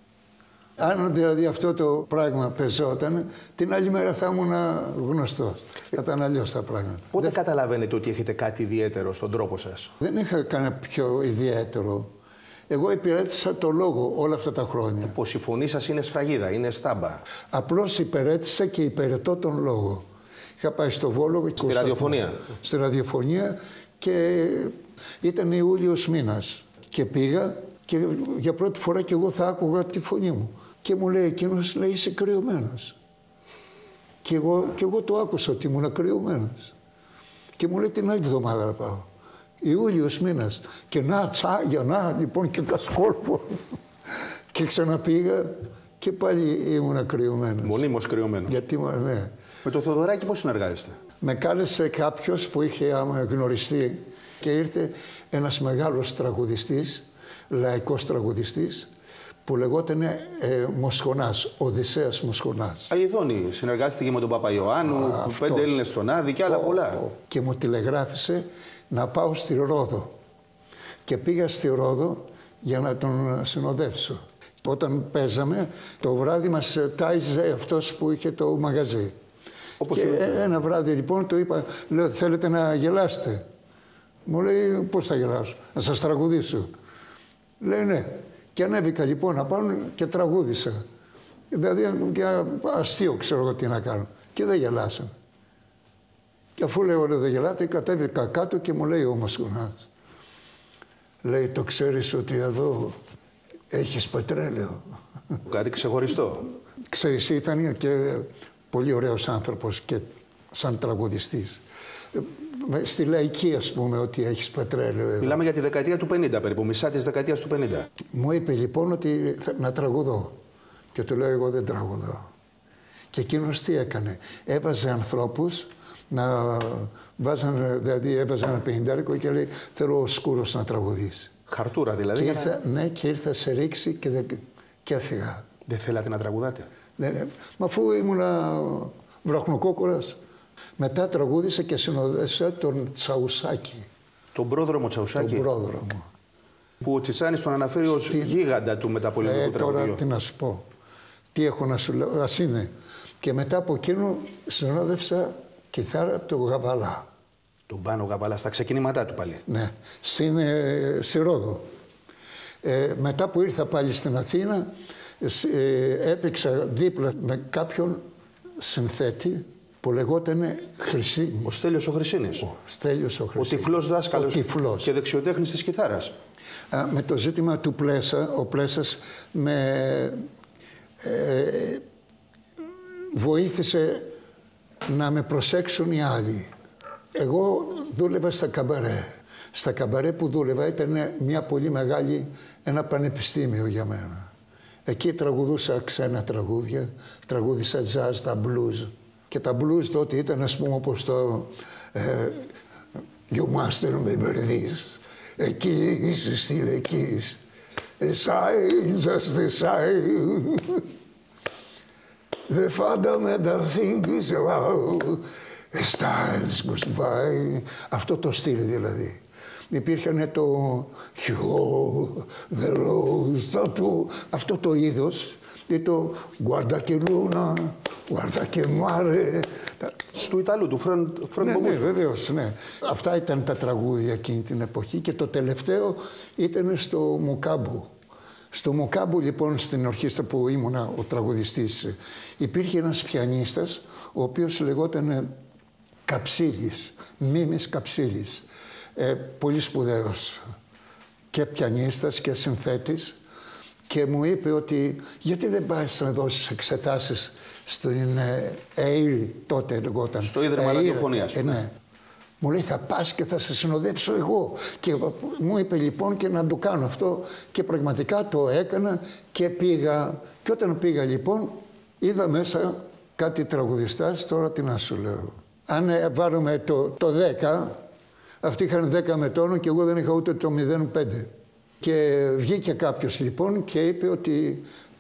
Αν δηλαδή αυτό το πράγμα πεζόταν, την άλλη μέρα θα ήμουν γνωστός. Θα ήταν αλλιώς τα πράγματα. Πότε καταλαβαίνετε ότι έχετε κάτι ιδιαίτερο στον τρόπο σας? Δεν είχα κανένα πιο ιδιαίτερο. Εγώ υπηρέτησα το λόγο όλα αυτά τα χρόνια. Πως η φωνή σας είναι σφραγίδα, είναι στάμπα. Απλώς υπηρέτησα και υπηρετώ τον λόγο. Είχα πάει στο Βόλο. Στη ραδιοφωνία. Στη ραδιοφωνία και ήταν Ιούλιος μήνας. Και πήγα και για πρώτη φορά και εγώ θα άκουγα τη φωνή μου. Και μου λέει εκείνος, λέει, είσαι κρυωμένος. Και εγώ το άκουσα ότι ήμουν κρυωμένος. Και μου λέει την άλλη εβδομάδα να πάω. Ιούλιος μήνας. Και να τσάγια, να λοιπόν και κασκόλπο. Και ξαναπήγα και πάλι ήμουν κρυωμένος. Μονίμως κρυωμένος. Γιατί, ναι. Με το Θοδωράκι πώς συνεργάζεστε? Με κάλεσε κάποιος που είχε γνωριστεί και ήρθε ένας μεγάλος τραγουδιστής, λαϊκός τραγουδιστής, που λεγόταν Μοσχονάς, Οδυσσέας Μοσχονάς. Αιδόνη, συνεργάστηκε και με τον Παπαϊωάννου, 5 Έλληνες στον Άδη και άλλα πολλά. Και μου τηλεγράφησε να πάω στη Ρόδο. Και πήγα στη Ρόδο για να τον συνοδεύσω. Όταν παίζαμε, το βράδυ μας τάιζε αυτός που είχε το μαγαζί. Όπως και ένα βράδυ λοιπόν του είπα, λέω, θέλετε να γελάσετε? Μου λέει, πώς θα γελάσω? Να σας τραγουδήσω. Λέει, ναι. Και ανέβηκα λοιπόν απάνω και τραγούδισα. Δηλαδή για αστείο ξέρω εγώ τι να κάνω. Και δεν γελάσαν. Και αφού λέω δεν γελάτε, κατέβηκα κάτω και μου λέει ο Μοσχονάς. Λέει, το ξέρεις ότι εδώ έχεις πετρέλαιο? Κάτι ξεχωριστό. Ξέρεις, ήταν και πολύ ωραίος άνθρωπος και σαν τραγουδιστής. Στη λαϊκή, ας πούμε, ότι έχεις πετρέλαιο εδώ. Μιλάμε για τη δεκαετία του 50 περίπου, μισά της δεκαετίας του 50. Μου είπε λοιπόν ότι να τραγουδώ. Και του λέω, εγώ δεν τραγουδώ. Και εκείνος τι έκανε? Έβαζε ανθρώπους να βάζαν, δηλαδή έβαζε ένα 50 και λέει, θέλω ο Σκούρος να τραγουδήσει. Χαρτούρα δηλαδή. Και ήρθα, ναι, και ήρθα σε ρήξη και έφυγα. Δεν θέλατε να τραγουδάτε? Μα αφού ήμουνα βραχνοκόκορας, μετά τραγούδισα και συνοδεύσα τον Τσαουσάκη. Τον πρόδρομο Τσαουσάκη. Τον πρόδρομο. Που ο Τσιτσάνης τον αναφέρει ως γίγαντα του μεταπολεμικού τραγουδιού. Τώρα τι να σου πω. Τι έχω να σου λέω. Ας είναι. Και μετά από εκείνο συνόδευσα κιθάρα του Γαβαλά. Τον Πάνο Γαβαλά, στα ξεκινήματά του πάλι. Ναι. Στη Ρόδο. Μετά που ήρθα πάλι στην Αθήνα, έπαιξα δίπλα με κάποιον συνθέτη που λεγότανε Χρυσίνη. Ο Στέλιος ο Χρυσίνης. Ο Στέλιος ο Χρυσίνης. Ο τυφλός δάσκαλος ο τυφλός. Και δεξιοτέχνης της κιθάρας. Με το ζήτημα του Πλέσα, ο Πλέσας βοήθησε να με προσέξουν οι άλλοι. Εγώ δούλευα στα καμπαρέ. Στα καμπαρέ που δούλευα ήταν μια πολύ μεγάλη, ένα πανεπιστήμιο για μένα. Εκεί τραγουδούσα ξένα τραγούδια, τραγούδισα jazz, τα blues. Και τα blues τότε ήταν, ας πούμε, όπως το «You master με μπερδείς, εκεί είσαι στη Λεκής, εσάι, just εσάι». The fundamental thing is allowed, a styles goes by. Αυτό το στυλ δηλαδή. Υπήρχαν το «Hyo, the rose», αυτό το είδος, ή το «Guarda che luna, guarda che mare». Του Ιταλού, του Φρανκ Μπομούστο. Ναι, βεβαίως, ναι. Αυτά ήταν τα τραγούδια εκείνη την εποχή και το τελευταίο ήταν στο Μοκάμπου. Στο Μοκάμπου, λοιπόν, στην ορχήστρα που ήμουνα ο τραγουδιστής, υπήρχε ένας πιανίστας, ο οποίος λεγόταν Καψίλης, Μίμης Καψίλης. Πολύ σπουδαίος και πιανίστας και συνθέτης, και μου είπε ότι γιατί δεν πάει να δώσεις εξετάσεις στην ΑΕΡ, τότε λεγόταν. Στο Ίδρυμα Ραδιοφωνίας. Ναι. Μου λέει θα πας και θα σε συνοδεύσω εγώ. Και μου είπε λοιπόν και να το κάνω αυτό, και πραγματικά το έκανα και πήγα. Και όταν πήγα λοιπόν είδα μέσα κάτι τραγουδιστάς, τώρα τι να σου λέω. Αν βάλουμε το 10, αυτοί είχαν 10 με τόνο και εγώ δεν είχα ούτε το 0,5. Και βγήκε κάποιος λοιπόν και είπε ότι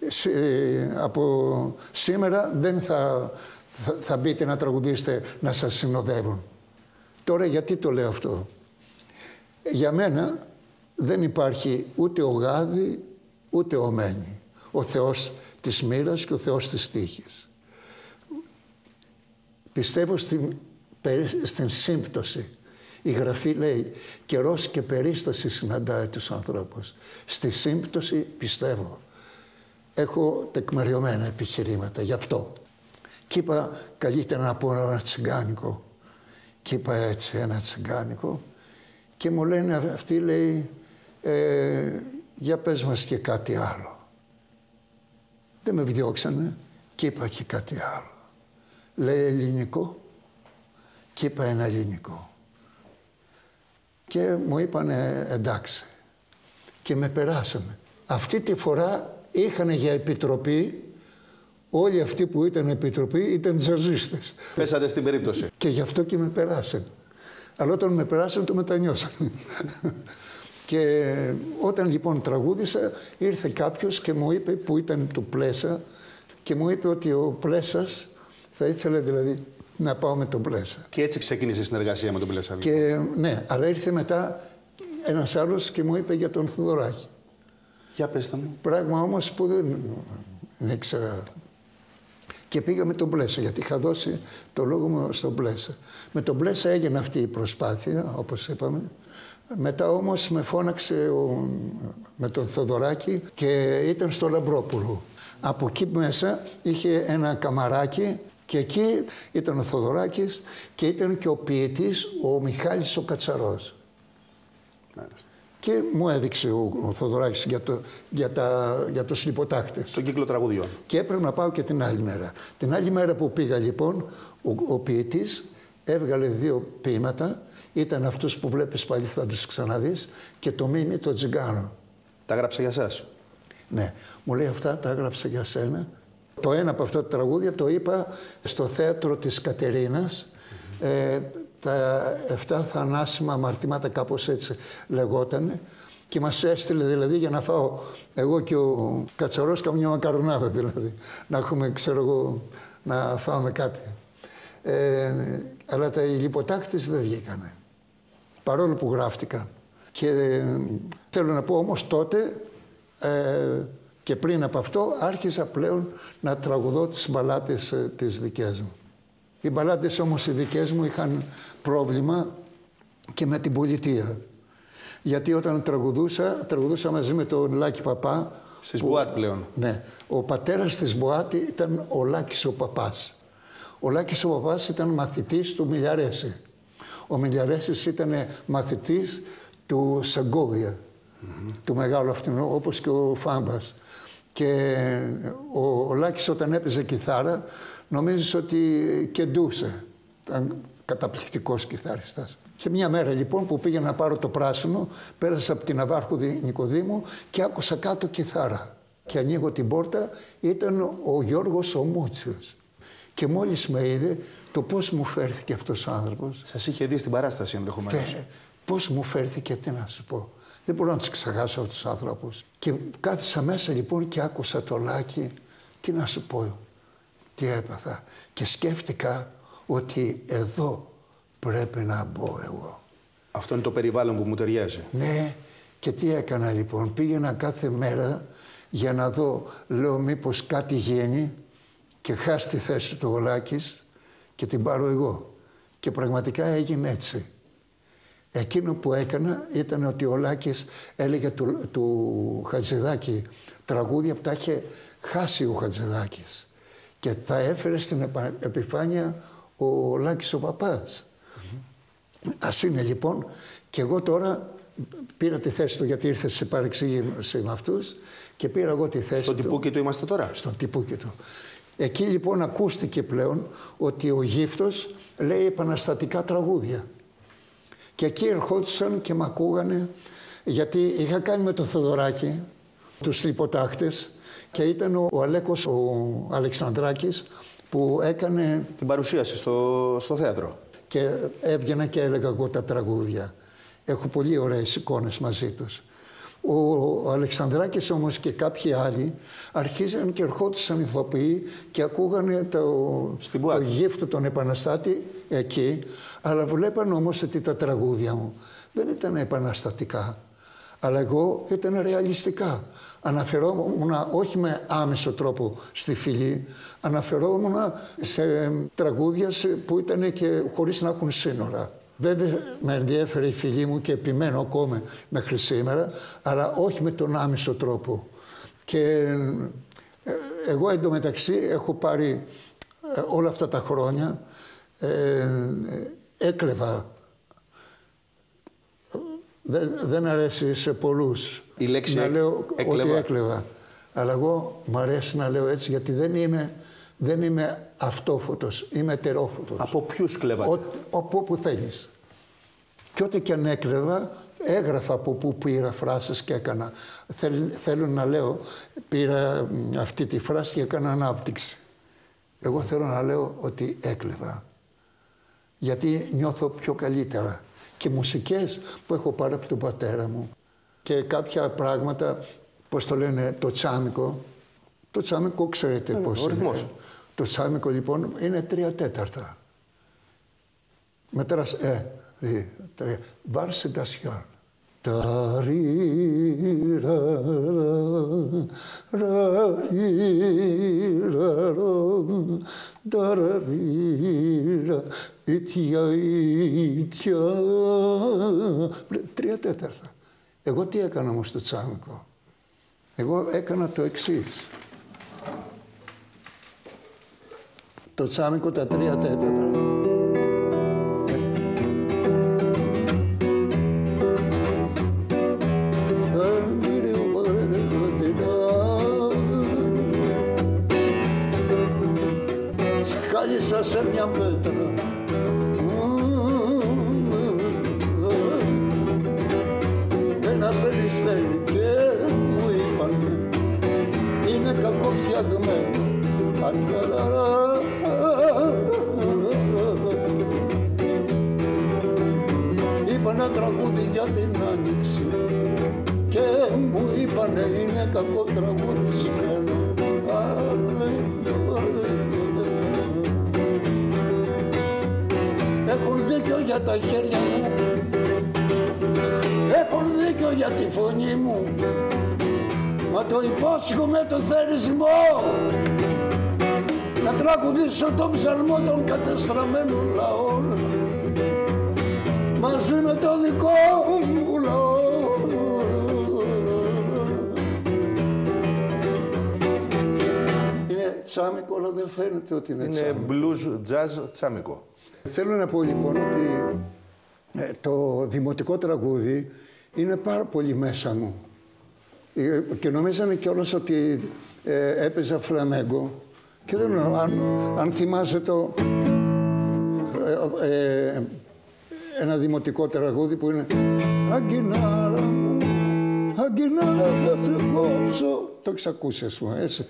από σήμερα δεν θα μπείτε να τραγουδήσετε να σας συνοδεύουν. Τώρα γιατί το λέω αυτό. Για μένα δεν υπάρχει ούτε ο Γάδη ούτε ο Μένη. Ο Θεός της μοίρας και ο Θεός της τύχης. Πιστεύω στην σύμπτωση. Η Γραφή λέει καιρός και περίσταση συναντάει τους ανθρώπους. Στη σύμπτωση πιστεύω. Έχω τεκμαριωμένα επιχειρήματα γι' αυτό. Και είπα καλύτερα να πω ένα τσιγκάνικο. Και είπα έτσι ένα τσιγκάνικο και μου λένε αυτοί, λέει, για πες μας και κάτι άλλο. Δεν με διώξανε και είπα και κάτι άλλο. Λέει ελληνικό και είπα ένα ελληνικό. Και μου είπανε εντάξει και με περάσανε. Αυτή τη φορά είχαν για επιτροπή, όλοι αυτοί που ήταν επιτροπή ήταν τζαζίστες. Πέσατε στην περίπτωση. Και γι' αυτό και με περάσαν. Αλλά όταν με περάσαν το μετανιώσαν. Και όταν λοιπόν τραγούδισα ήρθε κάποιος και μου είπε, που ήταν του Πλέσα, και μου είπε ότι ο Πλέσας θα ήθελε δηλαδή να πάω με τον Πλέσα. Και έτσι ξεκίνησε η συνεργασία με τον Πλέσα. Και ναι, αλλά ήρθε μετά ένας άλλος και μου είπε για τον Θοδωράκη. Για πέστε μου. Πράγμα όμως που δεν ήξερα. Και πήγα με τον Πλέσα, γιατί είχα δώσει το λόγο μου στον Πλέσα. Με τον Πλέσα έγινε αυτή η προσπάθεια, όπως είπαμε. Μετά όμως με φώναξε με τον Θοδωράκη και ήταν στο Λαμπρόπουλο. Από εκεί μέσα είχε ένα καμαράκι και εκεί ήταν ο Θοδωράκης και ήταν και ο ποιητής ο Μιχάλης ο Κατσαρός. Μάλιστα. Και μου έδειξε ο Θοδωράκης για τους λιποτάκτες. Τον κύκλο τραγουδιών. Και έπρεπε να πάω και την άλλη μέρα. Την άλλη μέρα που πήγα λοιπόν, ο ποιητής έβγαλε 2 ποίηματα. Ήταν αυτούς που βλέπεις πάλι, θα τους ξαναδείς, και το Μίμη το Τζιγκάνο. Τα έγραψε για σας. Ναι. Μου λέει αυτά τα έγραψε για σένα. Το ένα από αυτά τα τραγούδια το είπα στο θέατρο της Κατερίνας. Τα 7 θανάσιμα αμαρτήματα, κάπως έτσι λεγότανε. και μας έστειλε δηλαδή για να φάω εγώ και ο Κατσαρός καμιά μακαρονάδα δηλαδή. Να έχουμε, ξέρω εγώ, να φάμε κάτι. Αλλά οι λιποτάκτες δεν βγήκανε. Παρόλο που γράφτηκαν. Και θέλω να πω όμως τότε και πριν από αυτό άρχισα πλέον να τραγουδώ τις μπαλάντες τις δικές μου. Οι μπαλάντες όμως οι δικές μου είχαν πρόβλημα και με την πολιτεία. Γιατί όταν τραγουδούσα μαζί με τον Λάκη Παπά. Στις Μποάτ πλέον. Ναι. Ο πατέρας της Μποάτ ήταν ο Λάκης ο Παπάς. Ο Λάκης ο Παπάς ήταν μαθητής του Μιλιαρέση. Ο Μιλιαρέσης ήταν μαθητής του Σαγκόβια, του μεγάλου αυτού, όπως και ο Φάμπας. Και ο Λάκης όταν έπαιζε κιθάρα, νομίζεις ότι κεντούσε. Ήταν καταπληκτικός κιθάριστας. Και μια μέρα λοιπόν που πήγα να πάρω το πράσινο, πέρασα από την Ναυάρχου Νικοδήμου και άκουσα κάτω κιθάρα. Και ανοίγω την πόρτα, ήταν ο Γιώργος ο Μούτσιος. Και μόλις με είδε, το πώς μου φέρθηκε αυτός ο άνθρωπος. Σας είχε δει στην παράσταση ενδεχομένως. Πώς μου φέρθηκε, τι να σου πω. Δεν μπορώ να τους ξεχάσω αυτούς τους άνθρωπους. Και κάθισα μέσα λοιπόν και άκουσα το Λάκη, τι να σου πω, τι έπαθα. Και σκέφτηκα ότι εδώ πρέπει να μπω εγώ. Αυτό είναι το περιβάλλον που μου ταιριάζει. Ναι, και τι έκανα λοιπόν. Πήγαινα κάθε μέρα για να δω, λέω μήπως κάτι γίνει και χάσει τη θέση του ο Λάκης και την πάρω εγώ. Και πραγματικά έγινε έτσι. Εκείνο που έκανα ήταν ότι ο Λάκης έλεγε του Χατζηδάκη τραγούδια που τα είχε χάσει ο Χατζηδάκης και τα έφερε στην επιφάνεια ο Λάκης ο Παπάς. Ας είναι λοιπόν, και εγώ τώρα πήρα τη θέση του γιατί ήρθε σε παρεξήγηση με αυτούς και πήρα εγώ τη θέση του. Στον τυπούκι του είμαστε τώρα. Στον τυπούκι του. Εκεί λοιπόν ακούστηκε πλέον ότι ο Γύφτος λέει επαναστατικά τραγούδια. Και εκεί ερχόντουσαν και μ' ακούγανε, γιατί είχα κάνει με τον Θοδωράκη τους λιποτάκτες και ήταν ο Αλέκος ο Αλεξανδράκης που έκανε την παρουσίαση στο θέατρο. Και έβγαινα και έλεγα εγώ τα τραγούδια. Έχω πολύ ωραίες εικόνες μαζί τους. Ο Αλεξανδράκης όμως και κάποιοι άλλοι αρχίζαν και ερχόντουσαν ηθοποιοί και ακούγανε το Γύφτο τον Επαναστάτη εκεί, αλλά βλέπαν όμως ότι τα τραγούδια μου δεν ήταν επαναστατικά, αλλά εγώ ήταν ρεαλιστικά. Αναφερόμουν όχι με άμεσο τρόπο στη φυλή, αναφερόμουν σε τραγούδια που ήταν και χωρίς να έχουν σύνορα. Βέβαια με ενδιέφερε η φυλή μου και επιμένω ακόμα μέχρι σήμερα, αλλά όχι με τον άμεσο τρόπο. Και εγώ εντωμεταξύ έχω πάρει όλα αυτά τα χρόνια, έκλεβα. Δεν αρέσει σε πολλούς η λέξη να λέω έκλεβα. Ότι έκλεβα. Αλλά εγώ μου αρέσει να λέω έτσι γιατί δεν είμαι αυτόφωτος, είμαι ετερόφωτος. Από ποιους κλεβάτε? Από όπου θέλεις. Και ό,τι και αν έκλεβα, έγραφα από πού πήρα φράσεις και έκανα. Θέλω να λέω, πήρα αυτή τη φράση και έκανα ανάπτυξη. Εγώ θέλω να λέω ότι έκλεβα. Γιατί νιώθω πιο καλύτερα. Και μουσικές που έχω πάρει από τον πατέρα μου. Και κάποια πράγματα, πώς το λένε, το τσάμικο. Το τσάμικο ξέρετε πώς είναι. Το τσάμικο λοιπόν είναι 3/4. Μετράς, 2, 3, βάρσε τα σιόν. Τα ρίρα, τα ρίρα, ήτια, 3/4. Εγώ τι έκανα όμως στο τσάμικο? Εγώ έκανα το εξής. Το τσάμικο τα 3/4. Σκάλισα σε μια πέτρα ένα περιστέρι και μου είπανε είναι κακοφτιαγμένο. Είπα ένα τραγούδι για την άνοιξη λένε είναι κακό τραγουδισμένο. Έχουν δίκιο για τα χέρια μου, έχουν δίκιο για τη φωνή μου, μα το υπόσχομαι το θερισμό να τραγουδήσω τον ψαλμό των κατεστραμμένων λαών μαζί με το δικό μου λαό. Είναι τσάμικο, αλλά δεν φαίνεται ότι είναι τσάμικο. Είναι blues, jazz, τσάμικο. Θέλω να πω λοιπόν ότι το δημοτικό τραγούδι είναι πάρα πολύ μέσα μου. Και νομίζανε κιόλας ότι έπαιζα φλαμέγκο. Και δεν ξέρω αν θυμάσαι ένα δημοτικό τραγούδι που είναι «Αγκινάρα μου, αγκινάρα θα σε κόψω». Το έχεις ακούσει, ας πούμε, έτσι.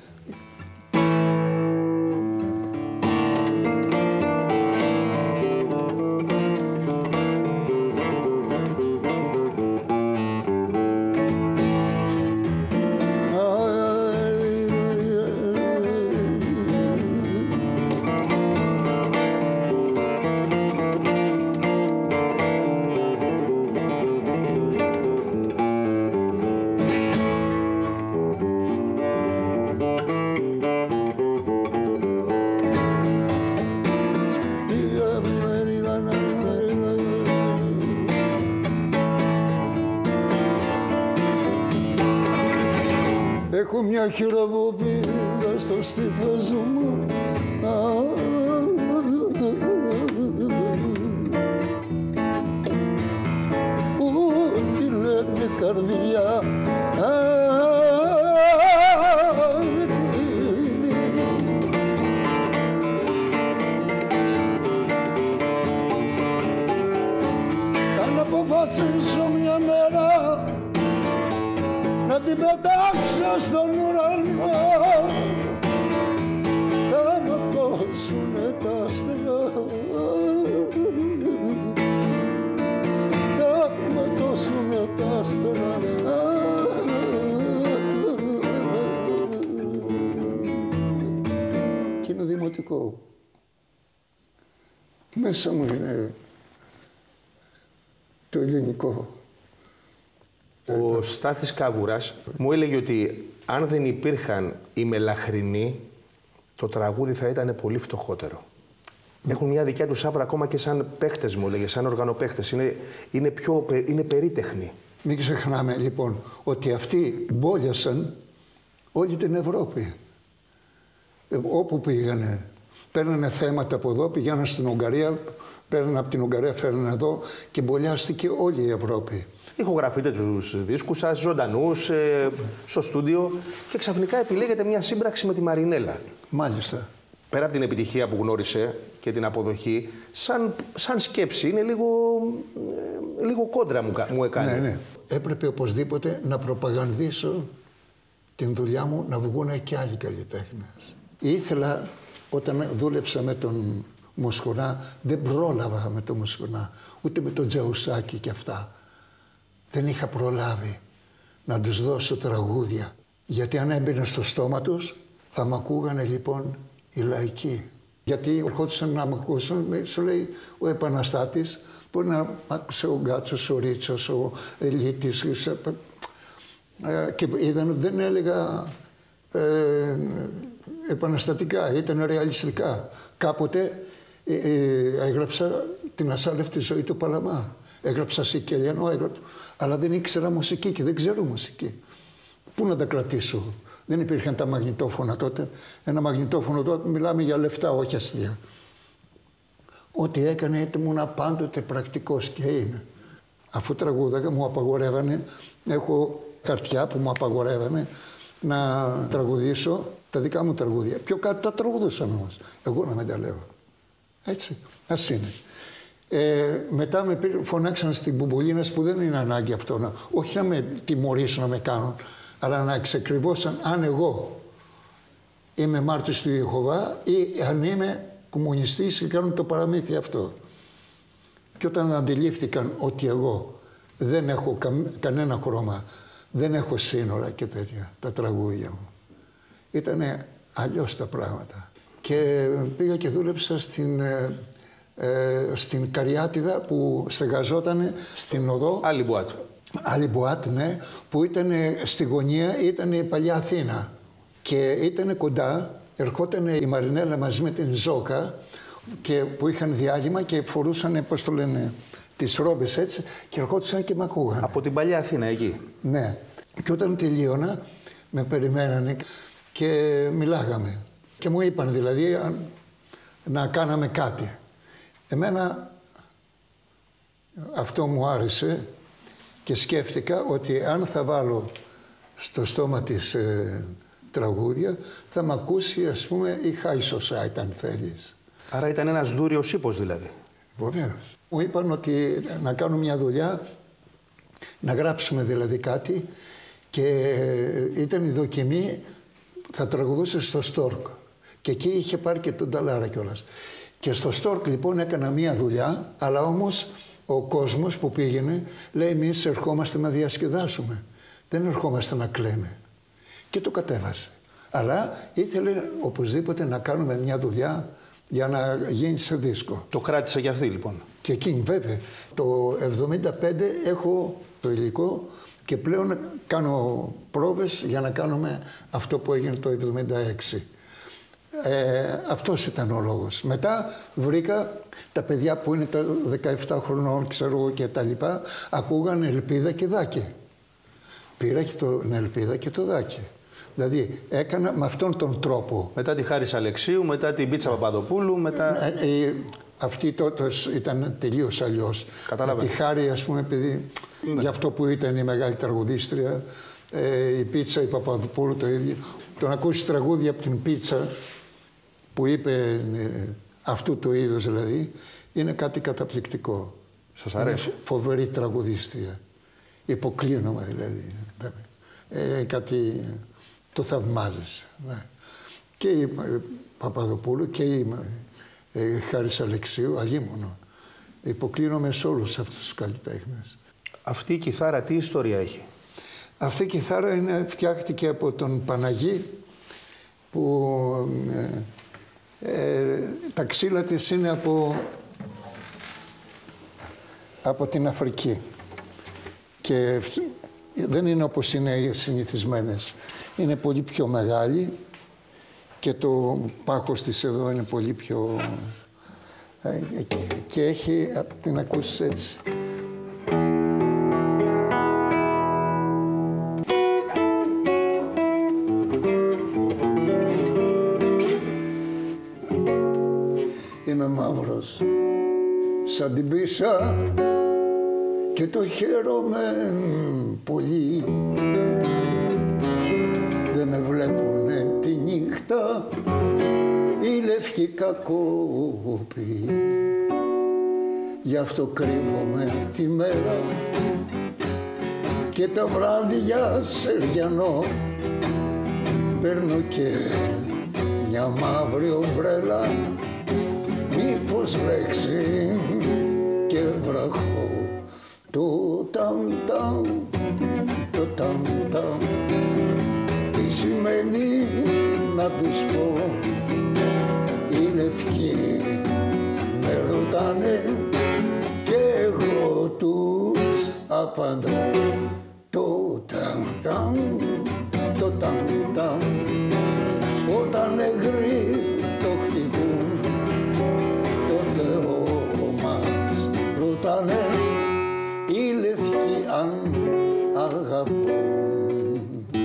Έχω μια χειροβοβίδα στο στήθος μου, ό,τι λένε καρδιά. Αν αποφασίσω μια μέρα να την πετάξω στον ουρανό, θα ματώσουνε τα αστέρα, θα ματώσουνε τα αστέρα. Και είναι δημοτικό. Μέσα μου είναι το ελληνικό. Ο Στάθης Κάβουρας μου έλεγε ότι αν δεν υπήρχαν οι μελαχρινοί, το τραγούδι θα ήταν πολύ φτωχότερο. Έχουν μια δικιά τους άβρα ακόμα και σαν παίχτες, μου έλεγε, σαν οργανοπαίχτες. Είναι περίτεχνοι. Μην ξεχνάμε λοιπόν ότι αυτοί μπόλιασαν όλη την Ευρώπη. Όπου πήγανε, παίρνανε θέματα από εδώ, πηγαίνανε στην Ουγγαρία, παίρνανε από την Ουγγαρία, φέρνανε εδώ και μπολιάστηκε όλη η Ευρώπη. Ηχογραφείτε τους δίσκους σας, ζωντανούς, στο στούντιο και ξαφνικά επιλέγετε μια σύμπραξη με τη Μαρινέλα. Μάλιστα. Πέρα από την επιτυχία που γνώρισε και την αποδοχή, σαν σκέψη είναι λίγο κόντρα μου έκανε. Ναι, ναι. Έπρεπε οπωσδήποτε να προπαγανδίσω την δουλειά μου, να βγουν και άλλοι καλλιτέχνες. Ήθελα, όταν δούλεψα με τον Μοσχονά, δεν πρόλαβα με τον Μοσχονά, ούτε με τον Τζαουσάκη και αυτά. Δεν είχα προλάβει να τους δώσω τραγούδια. Γιατί αν έμπαινε στο στόμα τους, θα μ' ακούγανε λοιπόν οι λαϊκοί. Γιατί ερχόντουσαν να μ' ακούσουν, σου λέει ο επαναστάτης, μπορεί να άκουσε ο Γκάτσος, ο Ρίτσος, ο Ελίτης. Και είδαν ότι δεν έλεγα επαναστατικά, ήταν ρεαλιστικά. Κάποτε έγραψα την ασάλευτη ζωή του Παλαμά. Έγραψα Σικελιανό, αλλά δεν ήξερα μουσική και δεν ξέρω μουσική. Πού να τα κρατήσω. Δεν υπήρχαν τα μαγνητόφωνα τότε. Ένα μαγνητόφωνο τότε, μιλάμε για λεφτά, όχι αστεία. Ό,τι έκανε ήμουν πάντοτε πρακτικός και είναι. Αφού τραγούδαγα μου απαγορεύανε, έχω χαρτιά που μου απαγορεύανε να τραγουδήσω τα δικά μου τραγούδια. Πιο κάτω τα τραγουδούσαν όμως. Εγώ να μην τα λέω. Έτσι, ας είναι. Μετά με φωνάξαν στην Μπουμπουλίνας που δεν είναι ανάγκη αυτό, όχι να με τιμωρήσουν, να με κάνουν, αλλά να εξεκριβώσαν αν εγώ είμαι μάρτυρας του Ιεχωβά ή αν είμαι κομμουνιστής και κάνουν το παραμύθι αυτό. Και όταν αντιλήφθηκαν ότι εγώ δεν έχω κανένα χρώμα, Δεν έχω σύνορα και τέτοια, τα τραγούδια μου. Ήτανε αλλιώς τα πράγματα. Και πήγα και δούλεψα στην Καριάτιδα που στεγαζόταν στην οδό. Άλλη Μπουάτ. Άλλη Μπουάτ, ναι, που ήταν στη γωνία, ήταν η παλιά Αθήνα. Και ήταν κοντά, ερχόταν η Μαρινέλα μαζί με την Ζόκα και που είχαν διάλειμμα και φορούσαν, πώς το λένε, τις ρόμπες έτσι και ερχόντουσαν και με ακούγανε. Από την παλιά Αθήνα εκεί. Ναι. Και όταν τελείωνα, με περιμένανε και μιλάγαμε. Και μου είπαν δηλαδή να κάναμε κάτι. Εμένα αυτό μου άρεσε και σκέφτηκα ότι αν θα βάλω στο στόμα της τραγούδια θα μ' ακούσει ας πούμε η High Society αν θέλεις. Άρα ήταν ένας δούριος ύπος δηλαδή. Βεβαίως. Μου είπαν ότι να κάνω μια δουλειά, να γράψουμε δηλαδή κάτι και ήταν η δοκιμή, θα τραγουδούσε στο Στόρκ και εκεί είχε πάρει και τον Ταλάρα κιόλας. Και στο Στόρκ λοιπόν έκανα μια δουλειά, αλλά όμως ο κόσμος που πήγαινε λέει εμείς ερχόμαστε να διασκεδάσουμε, δεν ερχόμαστε να κλαίμε. Και το κατέβασε. Αλλά ήθελε οπωσδήποτε να κάνουμε μια δουλειά για να γίνει σε δίσκο. Το κράτησε και αυτή λοιπόν. Και εκείνη βέβαια. Το 1975 έχω το υλικό και πλέον κάνω πρόβες για να κάνουμε αυτό που έγινε το 1976. Αυτός ήταν ο λόγος. Μετά βρήκα τα παιδιά που είναι τα 17 χρονών, ξέρω εγώ και τα λοιπά, ακούγαν Ελπίδα και Δάκη. Πήρα και την Ελπίδα και το Δάκη. Δηλαδή έκανα με αυτόν τον τρόπο. Μετά τη Χάρης Αλεξίου, μετά την Πίτσα Παπαδοπούλου, μετά... Αυτή τότε ήταν τελείως αλλιώς. Κατάλαβα. Τη Χάρη, ας πούμε, επειδή για αυτό που ήταν η μεγάλη τραγουδίστρια, η Πίτσα, η Παπαδοπούλου το ίδιο. Το να ακούσει τραγούδια από την Πίτσα που είπε αυτού του είδους δηλαδή, είναι κάτι καταπληκτικό. Σας αρέσει? Είναι φοβερή τραγουδίστρια. Υποκλίνομαι δηλαδή. Κάτι το θαυμάζεις. Ναι. Και η Παπαδοπούλου και η Χάρης Αλεξίου, αλλήμωνο. Υποκλίνομαι σε όλους αυτούς τους καλλιτέχνες. Αυτή η κιθάρα τι ιστορία έχει? Αυτή η κιθάρα φτιάχτηκε από τον Παναγί που τα ξύλα της είναι από την Αφρική και δεν είναι όπως είναι συνηθισμένες. Είναι πολύ πιο μεγάλη και το πάχος της εδώ είναι πολύ πιο... και έχει, την ακούσεις έτσι. Είμαι μαύρος σαν την πίσα και το χαίρομαι πολύ. Δεν με βλέπουνε τη νύχτα οι λευκοί κακόποι. Γι' αυτό κρύβομαι τη μέρα και τα βράδια σεριανό. Παίρνω και μια μαύρη ομπρέλα μήπως βρέξει και βραχώ. Το ταμ-ταμ, το ταμ-ταμ, τι σημαίνει να τους πω. Οι λευκοί με ρωτάνε και εγώ τους απαντώ. Το ταμ-ταμ, το ταμ-ταμ, όταν νεγροί το χτυπούν, το Θεό μας ρωτάνε οι λευκοί αν αγαπούν.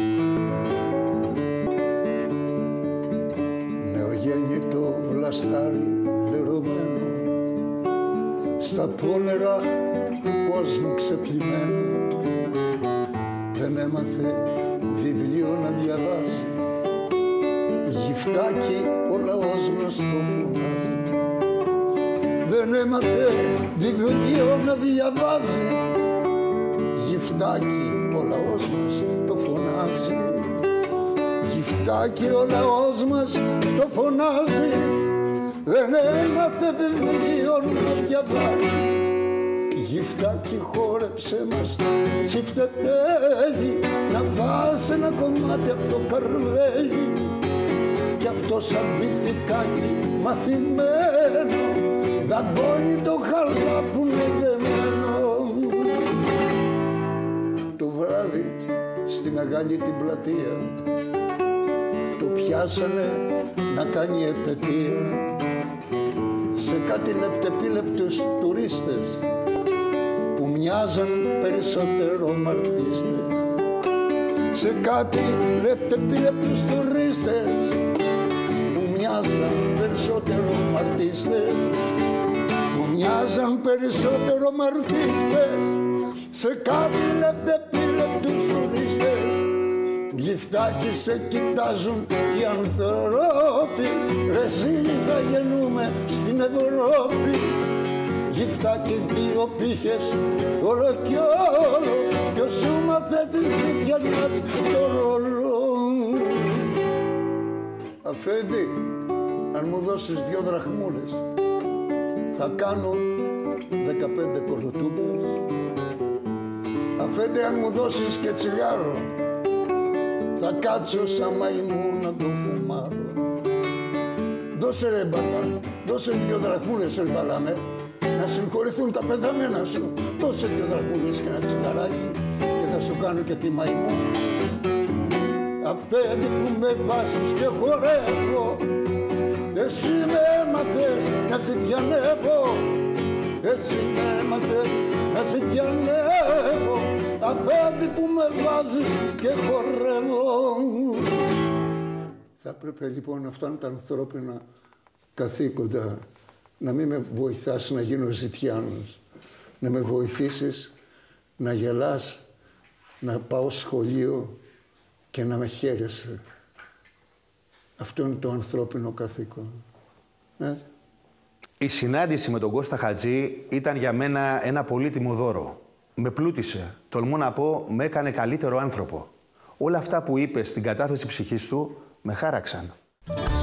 Νεογέννητο βλαστάρι λερωμένο, στα πόνερα του κόσμου ξεπλημμένο, δεν έμαθε βιβλίο να διαβάζει, γυφτάκι ο λαός μας το φωνάζει. Δεν έμαθε βιβλίο να διαβάζει, γυφτάκι ο λαός μας το φωνάζει. Γυφτάκι ο λαός μας το φωνάζει. Δεν έμαθε βιβλίο να διαβάζει, Γυφτάκι χόρεψε μας τσιφτετέλι, να βάζει ένα κομμάτι από το καρβέλι. Κι αυτό σαν βυθικάκι μαθημένο δαγκώνει το χαλβά που είναι δεμένο. Το βράδυ στη μεγάλη την πλατεία το πιάσανε να κάνει επαιτία σε κάτι λεπτεπίλεπτους τουρίστες που μοιάζαν περισσότερο μαρτίστες. Σε κάτι λεπτεπίλεπτους τουρίστες που μοιάζαν περισσότερο μαρτίστες, που μοιάζαν περισσότερο μαρτίστες. Σε κάτι λεπτεπίλεπτους τουρίστες Γυφτάκι σε κοιτάζουν οι ανθρώποι, ρε ζήλι θα γεννούμε στην Ευρώπη. Γυφτάκι δύο πύχες όλο κι όλο, κι όσου μάθε της ζητιανιάς το ρόλο. Αφέντη, αν μου δώσεις 2 δραχμούλες θα κάνω 15 κολοτούμπες. Αφέντη, αν μου δώσεις και τσιγάρο θα κάτσω σαν μαϊμού να το φουμάρω. Δώσε ρε μπαμπά, δώσε 2 δραχμούλες ρε μπαλάμε, να συγχωρηθούν τα πεθαμένα σου. Δώσε 2 δραχμούλες και ένα τσιγαράκι και θα σου κάνω και τη μαϊμού. Αφέντη που με βάζεις και χορεύω, εσύ με έμαθες να σε διανεύω. Εσύ με έμαθες να σε διανεύω, αφέντη που με βάζεις και χορεύω. Θα έπρεπε λοιπόν αυτά είναι τα ανθρώπινα καθήκοντα, να μην με βοηθάς να γίνω ζητιάνος, να με βοηθήσεις να γελάς, να πάω σχολείο και να με χαίρεσαι. Αυτό είναι το ανθρώπινο καθήκον. Η συνάντηση με τον Κώστα Χατζή ήταν για μένα ένα πολύτιμο δώρο. Με πλούτησε, τολμώ να πω, με έκανε καλύτερο άνθρωπο. Όλα αυτά που είπε στην κατάθεση ψυχής του με χάραξαν.